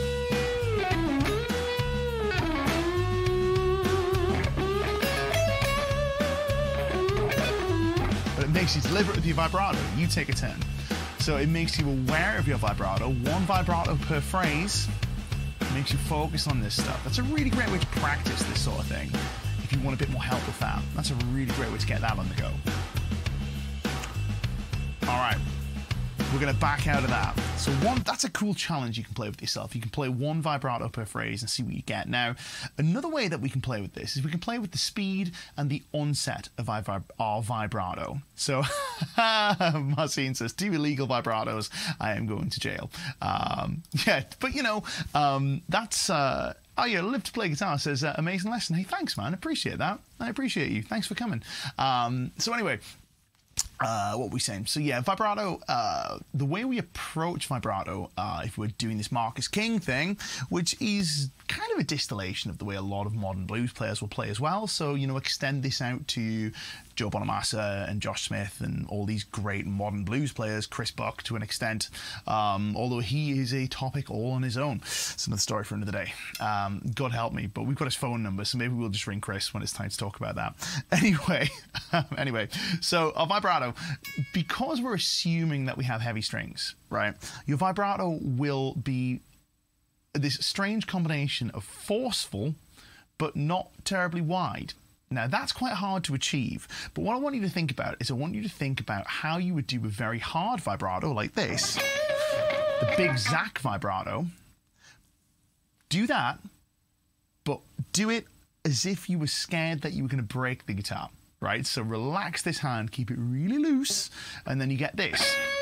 makes you deliberate with your vibrato. You take a turn. So it makes you aware of your vibrato. One vibrato per phrase. It makes you focus on this stuff. That's a really great way to practice this sort of thing. If you want a bit more help with that, that's a really great way to get that on the go. All right. we're going to back out of that. So one, that's a cool challenge you can play with yourself. You can play one vibrato per phrase and see what you get. Now, another way that we can play with this is we can play with the speed and the onset of our, our vibrato. So, Marcin says, two illegal vibratos, I am going to jail. Um, yeah, but you know, um, that's... Uh, Oh yeah, Live to Play Guitar says, uh, amazing lesson. Hey, thanks, man. I appreciate that. I appreciate you. Thanks for coming. Um, so anyway, uh, what were we saying? So yeah, vibrato, uh, the way we approach vibrato, uh, if we're doing this Marcus King thing, which is kind of a distillation of the way a lot of modern blues players will play as well. So, you know, extend this out to Joe Bonamassa and Josh Smith and all these great modern blues players, Chris Buck to an extent, um, although he is a topic all on his own. It's another story for another day. Um, God help me, but we've got his phone number, so maybe we'll just ring Chris when it's time to talk about that. Anyway, anyway, so our vibrato, because we're assuming that we have heavy strings, right, your vibrato will be this strange combination of forceful but not terribly wide. Now, that's quite hard to achieve, but what I want you to think about is I want you to think about how you would do a very hard vibrato like this, the big Zach vibrato. Do that, but do it as if you were scared that you were going to break the guitar, right? So relax this hand, keep it really loose, and then you get this.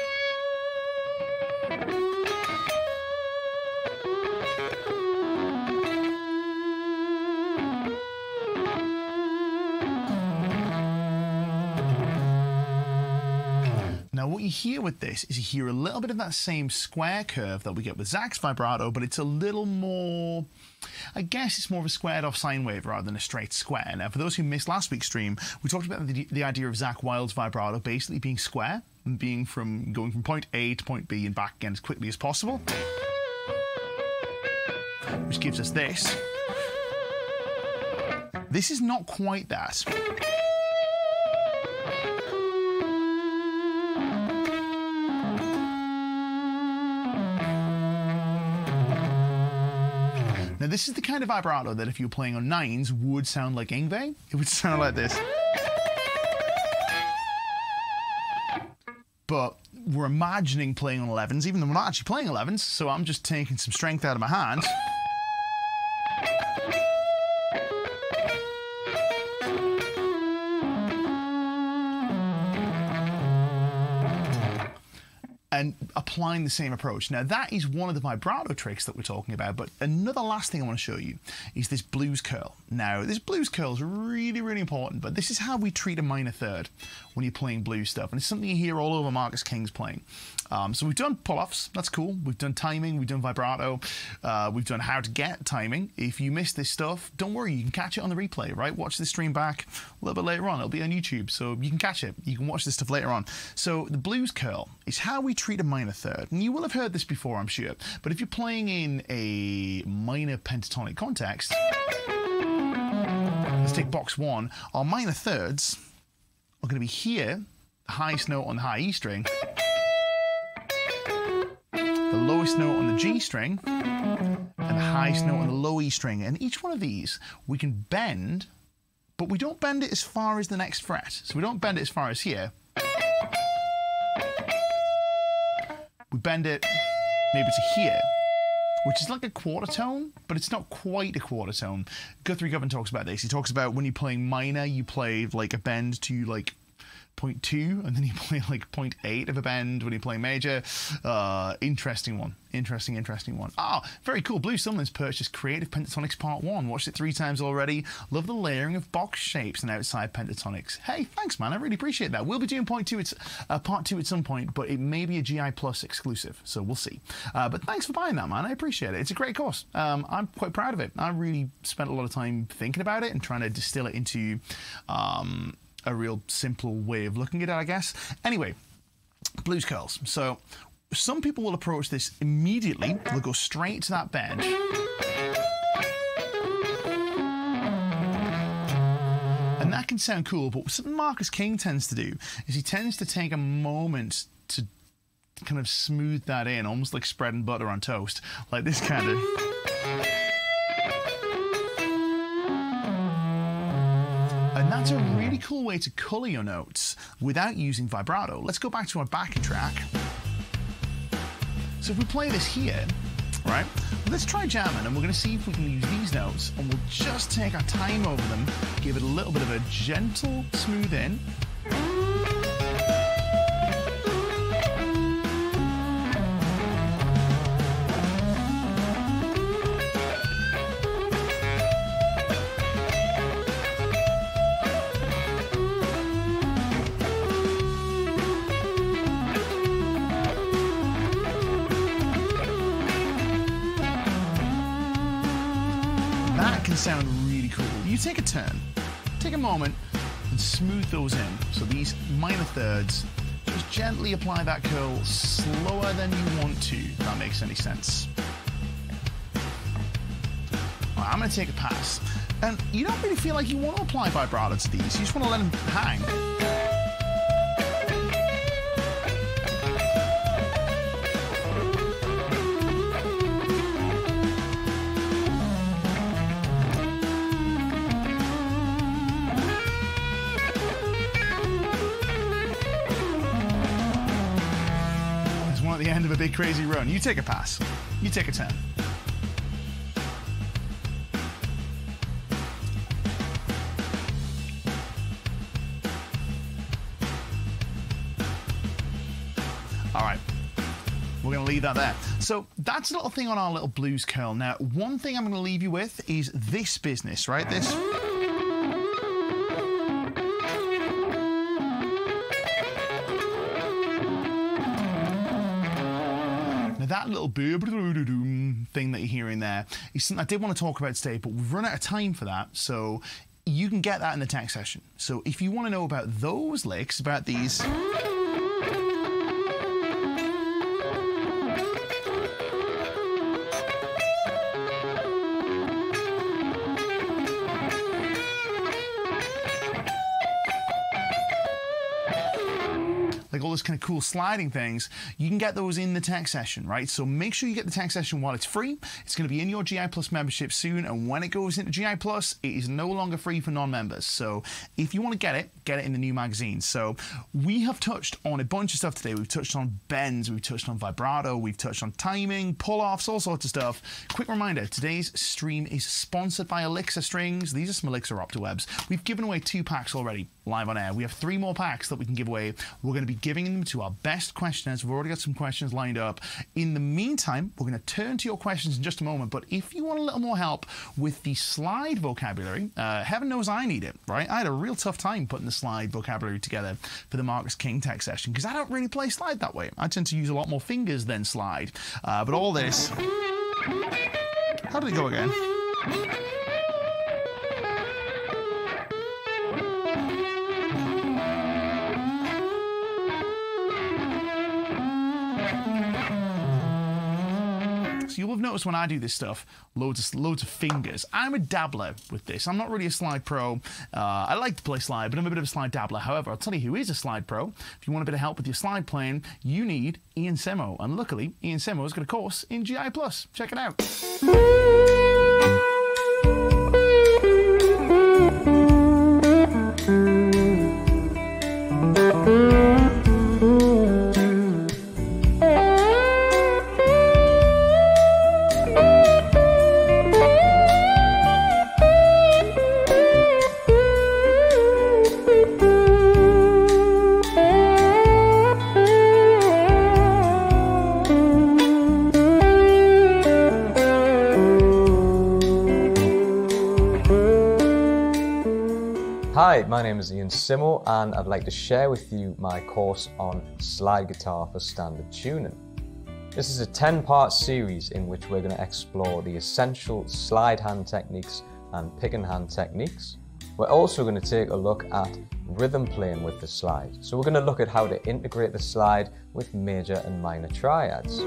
Now, what you hear with this is you hear a little bit of that same square curve that we get with Zach's vibrato, but it's a little more, I guess it's more of a squared off sine wave rather than a straight square. Now, for those who missed last week's stream, we talked about the, the idea of Zach Wilde's vibrato basically being square and being from going from point A to point B and back again as quickly as possible, which gives us this. This is not quite that. Now, this is the kind of vibrato that if you were playing on nines would sound like Yngwie. It would sound like this. But we're imagining playing on elevens, even though we're not actually playing elevens, so I'm just taking some strength out of my hand. And applying the same approach. Now, that is one of the vibrato tricks that we're talking about, but another last thing I want to show you is this blues curl. Now, this blues curl is really, really important, but this is how we treat a minor third when you're playing blues stuff, and it's something you hear all over Marcus King's playing. Um, so we've done pull-offs, that's cool. We've done timing, we've done vibrato, uh, we've done how to get timing. If you missed this stuff, don't worry, you can catch it on the replay, right? Watch the stream back a little bit later on. It'll be on YouTube, so you can catch it. You can watch this stuff later on. So the blues curl is how we treat a minor third. And you will have heard this before, I'm sure. But if you're playing in a minor pentatonic context, let's take box one, our minor thirds are going to be here, the highest note on the high E string, the lowest note on the G string, and the highest note on the low E string. And each one of these we can bend, but we don't bend it as far as the next fret. So we don't bend it as far as here. We bend it maybe to here, which is like a quarter tone, but it's not quite a quarter tone. Guthrie Govan talks about this. He talks about when you're playing minor, you play like a bend to like point two, and then you play like point eight of a bend when you're playing major. Uh, interesting one. Interesting, interesting one. Ah, very cool. Blue Sunlands purchased Creative Pentatonics Part one. Watched it three times already. Love the layering of box shapes and outside pentatonics. Hey, thanks, man. I really appreciate that. We'll be doing point two, it's uh, part two at some point, but it may be a G I Plus exclusive, so we'll see. Uh, but thanks for buying that, man. I appreciate it. It's a great course. Um, I'm quite proud of it. I really spent a lot of time thinking about it and trying to distill it into um, a real simple way of looking at it, I guess. Anyway, blues curls. So some people will approach this immediately. They'll go straight to that bend. And that can sound cool, but something Marcus King tends to do is he tends to take a moment to kind of smooth that in, almost like spreading butter on toast, like this kind of. And that's a really cool way to colour your notes without using vibrato. Let's go back to our backing track. So if we play this here, right, well, let's try jamming, and we're going to see if we can use these notes, and we'll just take our time over them, give it a little bit of a gentle smooth in. That can sound really cool. You take a turn, take a moment, and smooth those in. So these minor thirds, just gently apply that curl slower than you want to, if that makes any sense. All right, I'm gonna take a pass. And you don't really feel like you want to apply vibrato to these, you just want to let them hang. At the end of a big crazy run. You take a pass. You take a ten. All right. We're going to leave that there. So that's a little thing on our little blues curl. Now, one thing I'm going to leave you with is this business, right? This... That little thing that you're hearing there is something I did want to talk about today, but we've run out of time for that, so you can get that in the tech session. So if you want to know about those licks, about these... like all those kind of cool sliding things, you can get those in the tech session, right? So make sure you get the tech session while it's free. It's going to be in your G I Plus membership soon, and when it goes into G I Plus, it is no longer free for non-members. So if you want to get it, get it in the new magazine. So we have touched on a bunch of stuff today. We've touched on bends, we've touched on vibrato, we've touched on timing, pull-offs, all sorts of stuff. Quick reminder, today's stream is sponsored by Elixir strings. These are some Elixir Optiwebs. We've given away two packs already live on air. We have three more packs that we can give away. We're going to be giving them to our best questioners. We've already got some questions lined up. In the meantime, we're going to turn to your questions in just a moment, but if you want a little more help with the slide vocabulary, uh, heaven knows I need it, right? I had a real tough time putting the slide vocabulary together for the Marcus King tech session, because I don't really play slide that way. I tend to use a lot more fingers than slide. Uh, but all this... How did it go again? You'll have noticed when I do this stuff, loads of loads of fingers. I'm a dabbler with this. I'm not really a slide pro. Uh, I like to play slide, but I'm a bit of a slide dabbler. However, I'll tell you who is a slide pro. If you want a bit of help with your slide playing, you need Ian Semo. And luckily, Ian Semo has got a course in G I Plus. Check it out. Hi, my name is Ian Simo and I'd like to share with you my course on slide guitar for standard tuning. This is a ten part series in which we're going to explore the essential slide hand techniques and pick and hand techniques. We're also going to take a look at rhythm playing with the slide. So we're going to look at how to integrate the slide with major and minor triads.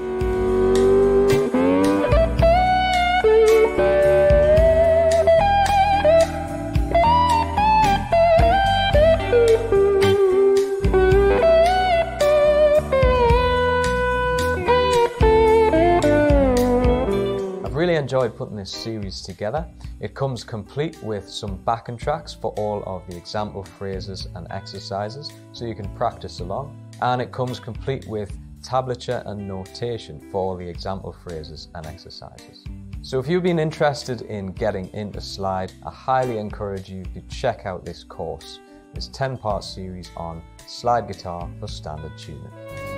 Really enjoyed putting this series together. It comes complete with some backing tracks for all of the example phrases and exercises so you can practice along, and it comes complete with tablature and notation for all the example phrases and exercises. So if you've been interested in getting into slide, I highly encourage you to check out this course, this ten part series on slide guitar for standard tuning.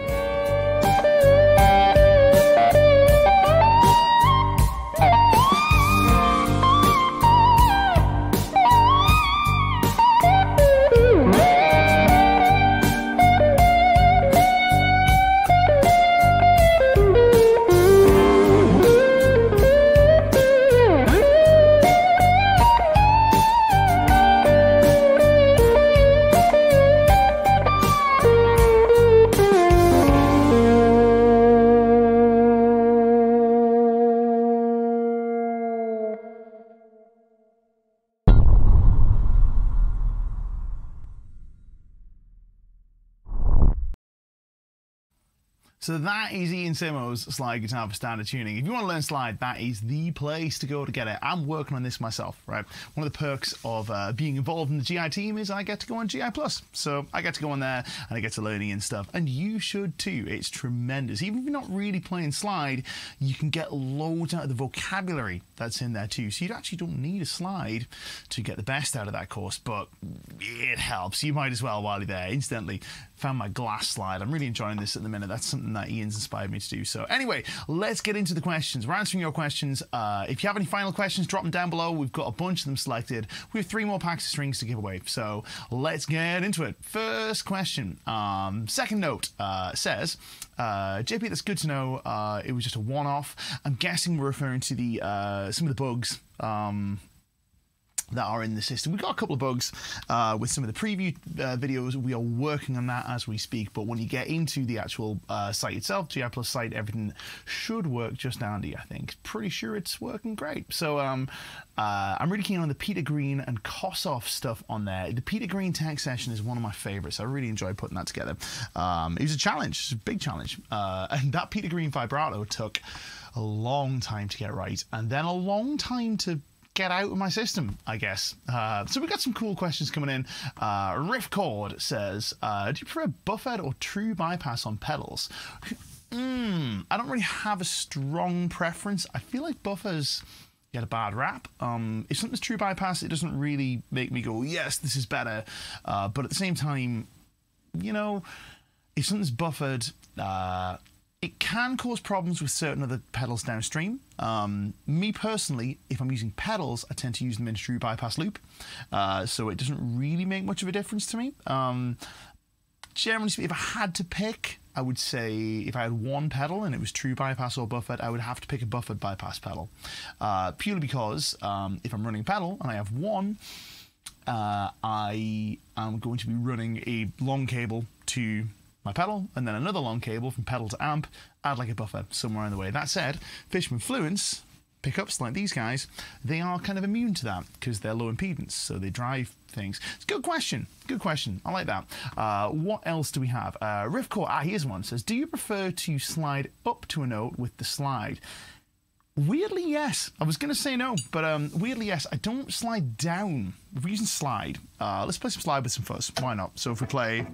So that is Ian Simo's slide guitar for standard tuning. If you want to learn slide, that is the place to go to get it. I'm working on this myself, right? One of the perks of uh, being involved in the G I team is I get to go on G I plus. So I get to go on there and I get to learn Ian stuff. And you should too. It's tremendous. Even if you're not really playing slide, you can get loads out of the vocabulary that's in there too. So you actually don't need a slide to get the best out of that course, but it helps. You might as well while you're there. Incidentally, found my glass slide. I'm really enjoying this at the minute. That's something that Ian's inspired me to do. So anyway, let's get into the questions. We're answering your questions. Uh, if you have any final questions, drop them down below. We've got a bunch of them selected. We have three more packs of strings to give away. So let's get into it. First question. Um, second note uh, says, uh, J P, that's good to know. Uh, it was just a one-off. I'm guessing we're referring to the uh, some of the bugs um, that are in the system. We've got a couple of bugs uh, with some of the preview uh, videos. We are working on that as we speak, but when you get into the actual uh, site itself, G I Plus site, everything should work just dandy, I think. Pretty sure it's working great. So um, uh, I'm really keen on the Peter Green and Kossoff stuff on there. The Peter Green tech session is one of my favorites. I really enjoyed putting that together. Um, it was a challenge, it was a big challenge. Uh, and that Peter Green vibrato took a long time to get right, and then a long time to get out of my system, I guess. Uh, so we've got some cool questions coming in. Uh, Riff Chord says, uh, do you prefer buffered or true bypass on pedals? Mm, I don't really have a strong preference. I feel like buffers get a bad rap. Um, if something's true bypass, it doesn't really make me go, yes, this is better. Uh, but at the same time, you know, if something's buffered, uh, it can cause problems with certain other pedals downstream. Um, me personally, if I'm using pedals, I tend to use them in a true bypass loop. Uh, so it doesn't really make much of a difference to me. Um, generally speaking, if I had to pick, I would say if I had one pedal and it was true bypass or buffered, I would have to pick a buffered bypass pedal. Uh, purely because um, if I'm running a pedal and I have one, uh, I am going to be running a long cable to my pedal, and then another long cable from pedal to amp, add like a buffer somewhere in the way. That said, Fishman Fluence pickups like these guys, they are kind of immune to that because they're low impedance, so they drive things. It's a good question. Good question. I like that. Uh, what else do we have? Uh, Riffcore, ah, here's one. Says, do you prefer to slide up to a note with the slide? Weirdly, yes. I was going to say no, but um, weirdly, yes. I don't slide down. If we're using slide, uh, let's play some slide with some fuzz. Why not? So if we play...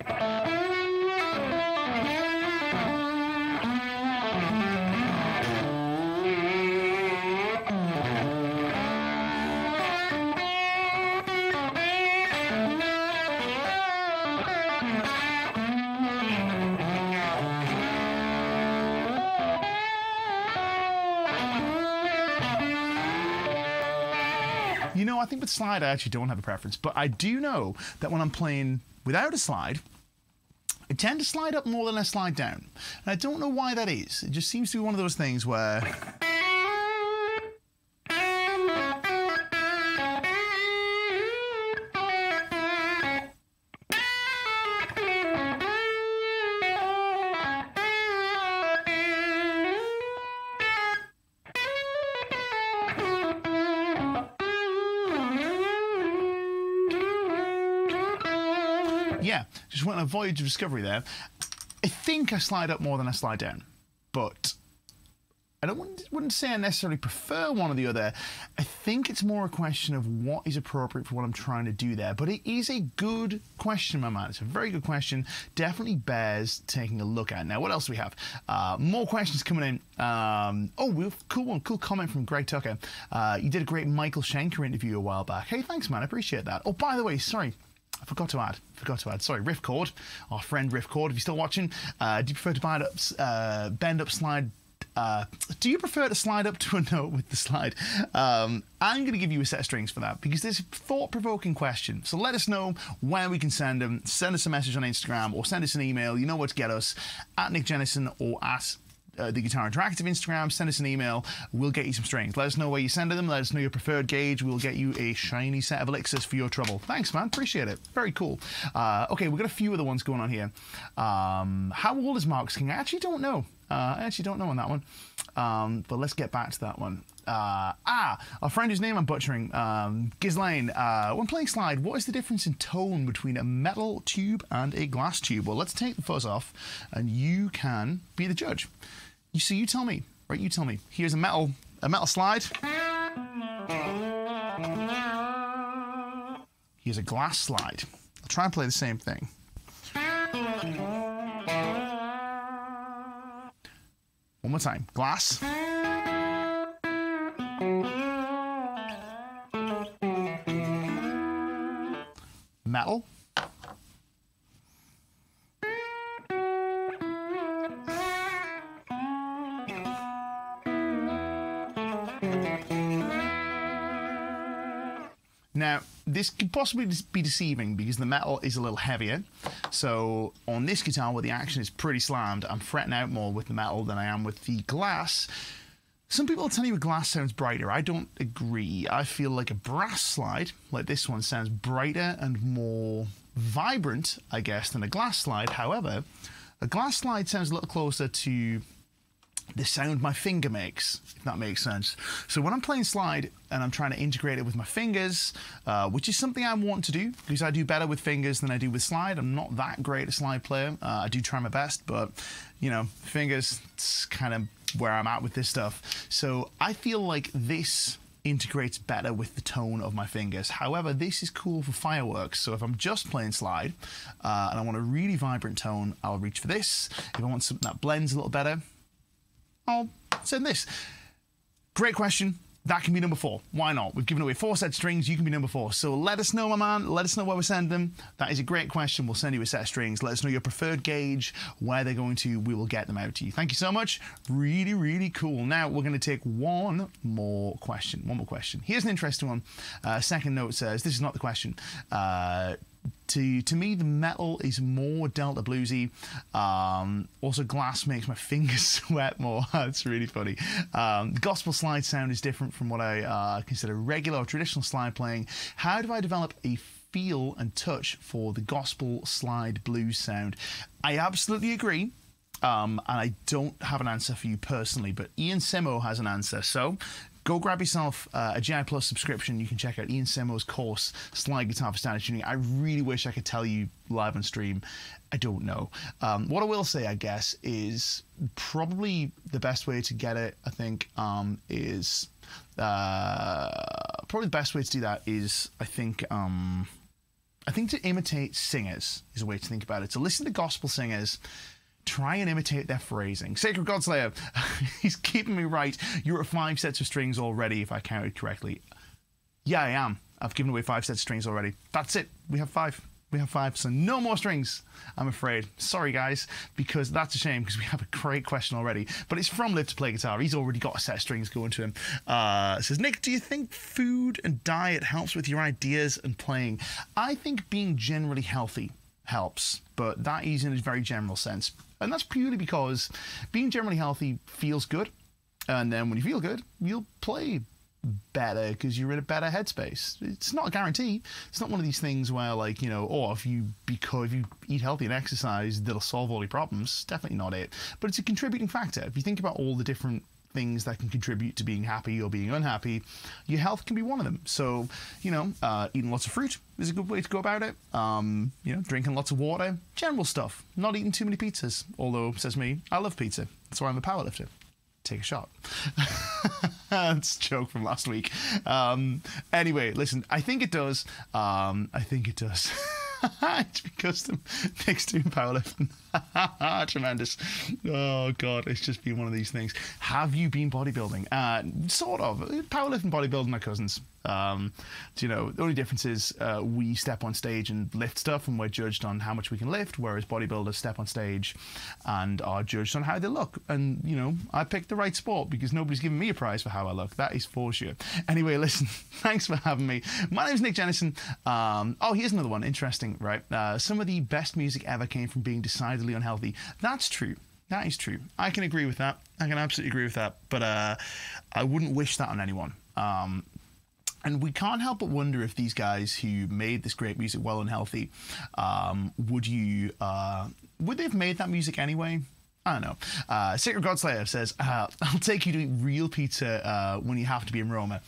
You know, I think with slide, I actually don't have a preference, but I do know that when I'm playing without a slide, I tend to slide up more than I slide down. And I don't know why that is. It just seems to be one of those things where... Yeah, just went on a voyage of discovery there. I think I slide up more than I slide down, but I don't wouldn't, wouldn't say I necessarily prefer one or the other. I think it's more a question of what is appropriate for what I'm trying to do there. But it is a good question, my man. It's a very good question. Definitely bears taking a look at. Now, what else do we have? Uh, more questions coming in. Um, oh, we have cool one, cool comment from Greg Tucker. Uh, you did a great Michael Schenker interview a while back. Hey, thanks, man. I appreciate that. Oh, by the way, sorry. I forgot to add. Forgot to add. Sorry, Riffcord, our friend Riffcord. If you're still watching, uh, do you prefer to buy it up, uh, bend up, slide? Uh, do you prefer to slide up to a note with the slide? Um, I'm going to give you a set of strings for that because there's a thought-provoking question. So let us know where we can send them. Send us a message on Instagram or send us an email. You know where to get us, at Nick Jennison or at uh, the Guitar Interactive Instagram. Send us an email. We'll get you some strings. Let us know where you send them. Let us know your preferred gauge. We'll get you a shiny set of Elixirs for your trouble. Thanks, man. Appreciate it. Very cool. Uh, okay, we've got a few other ones going on here. Um, how old is Marcus King? I actually don't know. Uh, I actually don't know on that one, um, but let's get back to that one. Uh, ah, our friend whose name I'm butchering, um, Ghislaine. Uh, when playing slide, what is the difference in tone between a metal tube and a glass tube? Well, let's take the fuzz off, and you can be the judge. You so you tell me, right? You tell me. Here's a metal, a metal slide. Here's a glass slide. I'll try and play the same thing. One more time. Glass. Metal. Now, this could possibly be deceiving because the metal is a little heavier. So on this guitar where the action is pretty slammed, I'm fretting out more with the metal than I am with the glass. Some people will tell you a glass sounds brighter. I don't agree. I feel like a brass slide, like this one, sounds brighter and more vibrant, I guess, than a glass slide. However, a glass slide sounds a little closer to the sound my finger makes, if that makes sense. So when I'm playing slide and I'm trying to integrate it with my fingers, uh, which is something I want to do because I do better with fingers than I do with slide. I'm not that great a slide player. Uh, I do try my best, but you know, fingers, it's kind of where I'm at with this stuff. So I feel like this integrates better with the tone of my fingers. However, this is cool for fireworks. So if I'm just playing slide uh, and I want a really vibrant tone, I'll reach for this. If I want something that blends a little better, I'll send this. Great question. That can be number four. Why not? We've given away four set strings. You can be number four. So let us know, my man. Let us know where we send them. That is a great question. We'll send you a set of strings. Let us know your preferred gauge, where they're going to. We will get them out to you. Thank you so much. Really, really cool. Now we're going to take one more question. One more question. Here's an interesting one. Uh, second note says, this is not the question. Uh, To, to me, the metal is more Delta bluesy. Um, also, glass makes my fingers sweat more. That's really funny. Um, the gospel slide sound is different from what I uh, consider regular or traditional slide playing. How do I develop a feel and touch for the gospel slide blues sound? I absolutely agree. Um, and I don't have an answer for you personally, but Ian Simo has an answer. So go grab yourself uh, a G I Plus subscription. You can check out Ian Simo's course, Slide Guitar for Standard Tuning. I really wish I could tell you live on stream. I don't know. Um, what I will say, I guess, is probably the best way to get it, I think, um, is... Uh, probably the best way to do that is, I think... Um, I think to imitate singers is a way to think about it. So listen to gospel singers. Try and imitate their phrasing. Sacred Godslayer, he's keeping me right. You're at five sets of strings already, if I counted correctly. Yeah, I am. I've given away five sets of strings already. That's it. We have five. We have five. So no more strings, I'm afraid. Sorry, guys, because that's a shame, because we have a great question already. But it's from Live to Play Guitar. He's already got a set of strings going to him. Uh, it says, Nick, do you think food and diet helps with your ideas and playing? I think being generally healthy helps, but that is in a very general sense. And that's purely because being generally healthy feels good. And then when you feel good, you'll play better because you're in a better headspace. It's not a guarantee. It's not one of these things where, like, you know, oh, if you because if you eat healthy and exercise, that'll solve all your problems. Definitely not it. But it's a contributing factor. If you think about all the different things that can contribute to being happy or being unhappy, your health can be one of them. So, you know, uh, eating lots of fruit is a good way to go about it. Um, you know, drinking lots of water, general stuff. Not eating too many pizzas. Although, says me, I love pizza. That's why I'm a powerlifter. take a shot. That's a joke from last week. Um, anyway, listen, I think it does. Um, I think it does. It's because Nick's doing powerlifting. Tremendous. Oh, God, it's just been one of these things. Have you been bodybuilding? Uh, sort of. Powerlifting, bodybuilding are cousins. Um, you know, the only difference is uh, we step on stage and lift stuff and we're judged on how much we can lift, whereas bodybuilders step on stage and are judged on how they look. And, you know, I picked the right sport because nobody's giving me a prize for how I look. That is for sure. Anyway, listen, thanks for having me. My name's Nick Jennison. Um, oh, here's another one. Interesting, right? Uh, some of the best music ever came from being decidedly unhealthy. That's true. That is true. I can agree with that. I can absolutely agree with that. But uh, I wouldn't wish that on anyone. Um, And we can't help but wonder if these guys who made this great music well and healthy, um, would you, uh, would they have made that music anyway? I don't know. Uh, Sacred Godslayer says, uh, I'll take you to eat real pizza uh, when you have to be in Roma.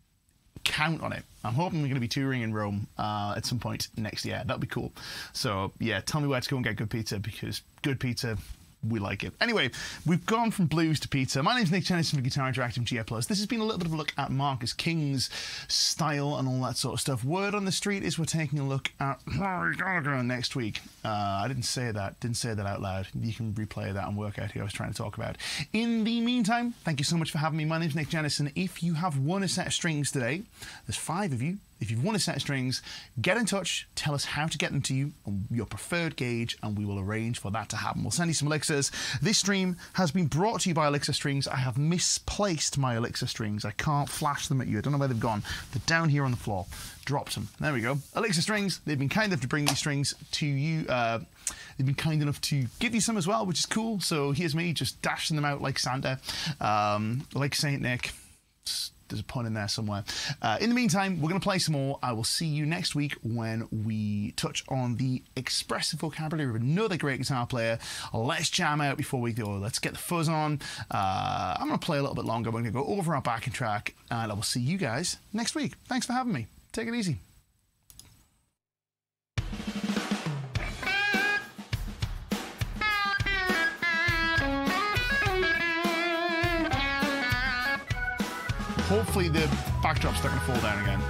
Count on it. I'm hoping we're going to be touring in Rome uh, at some point next year. That'd be cool. So, yeah, tell me where to go and get good pizza, because good pizza, we like it. Anyway, we've gone from blues to pizza. My name's Nick Jennison for Guitar Interactive G I Plus. This has been a little bit of a look at Marcus King's style and all that sort of stuff. Word on the street is we're taking a look at Larry Gallagher next week. Uh, I didn't say that. Didn't say that out loud. You can replay that and work out who I was trying to talk about. In the meantime, thank you so much for having me. My name's Nick Jennison. If you have won a set of strings today, there's five of you. If you've won a set of strings, get in touch, tell us how to get them to you, your preferred gauge, and we will arrange for that to happen. We'll send you some elixirs. This stream has been brought to you by Elixir Strings. I have misplaced my Elixir strings. I can't flash them at you. I don't know where they've gone. They're down here on the floor. Dropped them. There we go. Elixir Strings, they've been kind enough to bring these strings to you. Uh, they've been kind enough to give you some as well, which is cool. So here's me just dashing them out like Santa, um, like Saint Nick. There's a pun in there somewhere. Uh, in the meantime, we're going to play some more. I will see you next week when we touch on the expressive vocabulary of another great guitar player. Let's jam out before we go. Let's get the fuzz on. Uh, I'm going to play a little bit longer. We're going to go over our backing track, and I will see you guys next week. Thanks for having me. Take it easy. Hopefully the backdrop's not going to fall down again.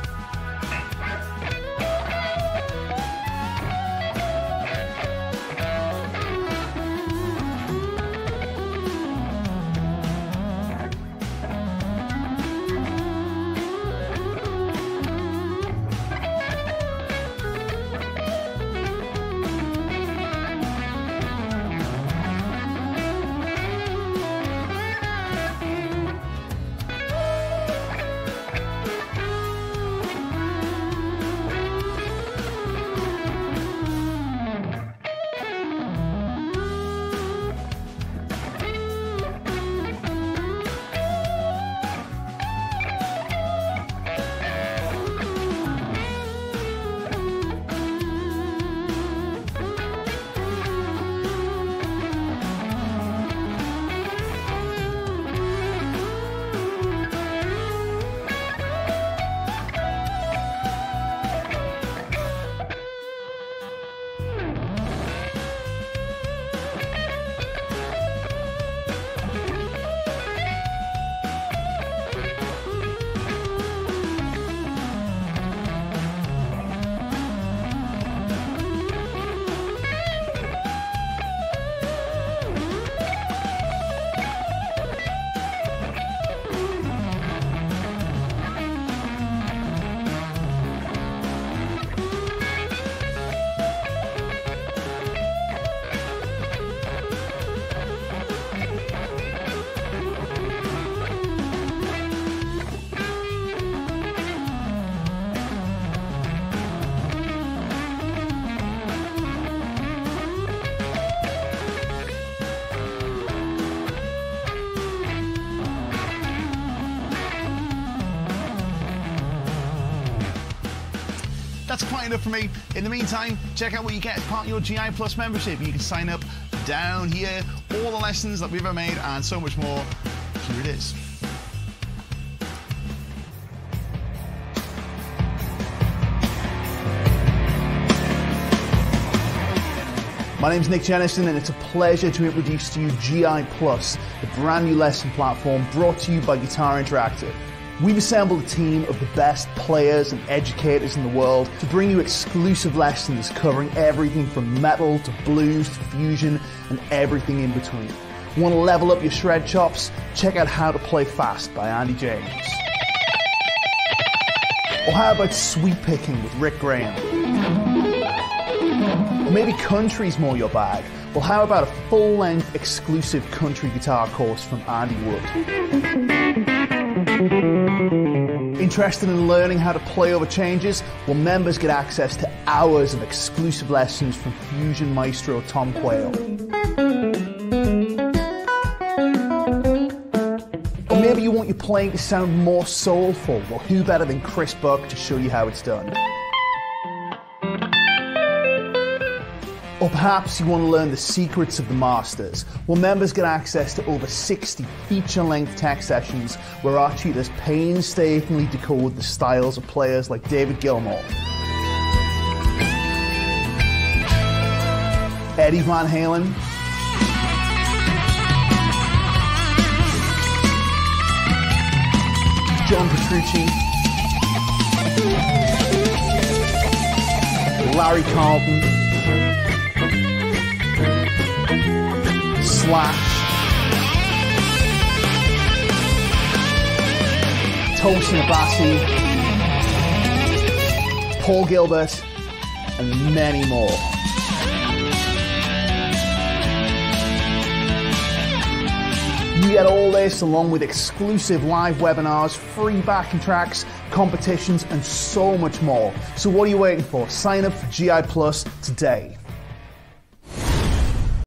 That's quite enough for me. In the meantime, check out what you get as part of your G I Plus membership. You can sign up down here, all the lessons that we've ever made, and so much more. Here it is. My name's Nick Jennison, and it's a pleasure to introduce to you G I Plus, the brand new lesson platform brought to you by Guitar Interactive. We've assembled a team of the best players and educators in the world to bring you exclusive lessons covering everything from metal to blues to fusion and everything in between. Want to level up your shred chops? Check out How to Play Fast by Andy James. Or how about sweep picking with Rick Graham? Or maybe country's more your bag? Well, how about a full-length exclusive country guitar course from Andy Wood? Interested in learning how to play over changes? Well, members get access to hours of exclusive lessons from Fusion Maestro Tom Quayle. Or maybe you want your playing to sound more soulful. Well, who better than Chris Buck to show you how it's done? Or perhaps you want to learn the secrets of the masters. Well, members get access to over sixty feature-length tech sessions where our tutors painstakingly decode the styles of players like David Gilmour, Eddie Van Halen, John Petrucci, Larry Carlton, Slash, Tosin Abasi, Paul Gilbert, and many more. You get all this along with exclusive live webinars, free backing tracks, competitions, and so much more. So what are you waiting for? Sign up for G I Plus today.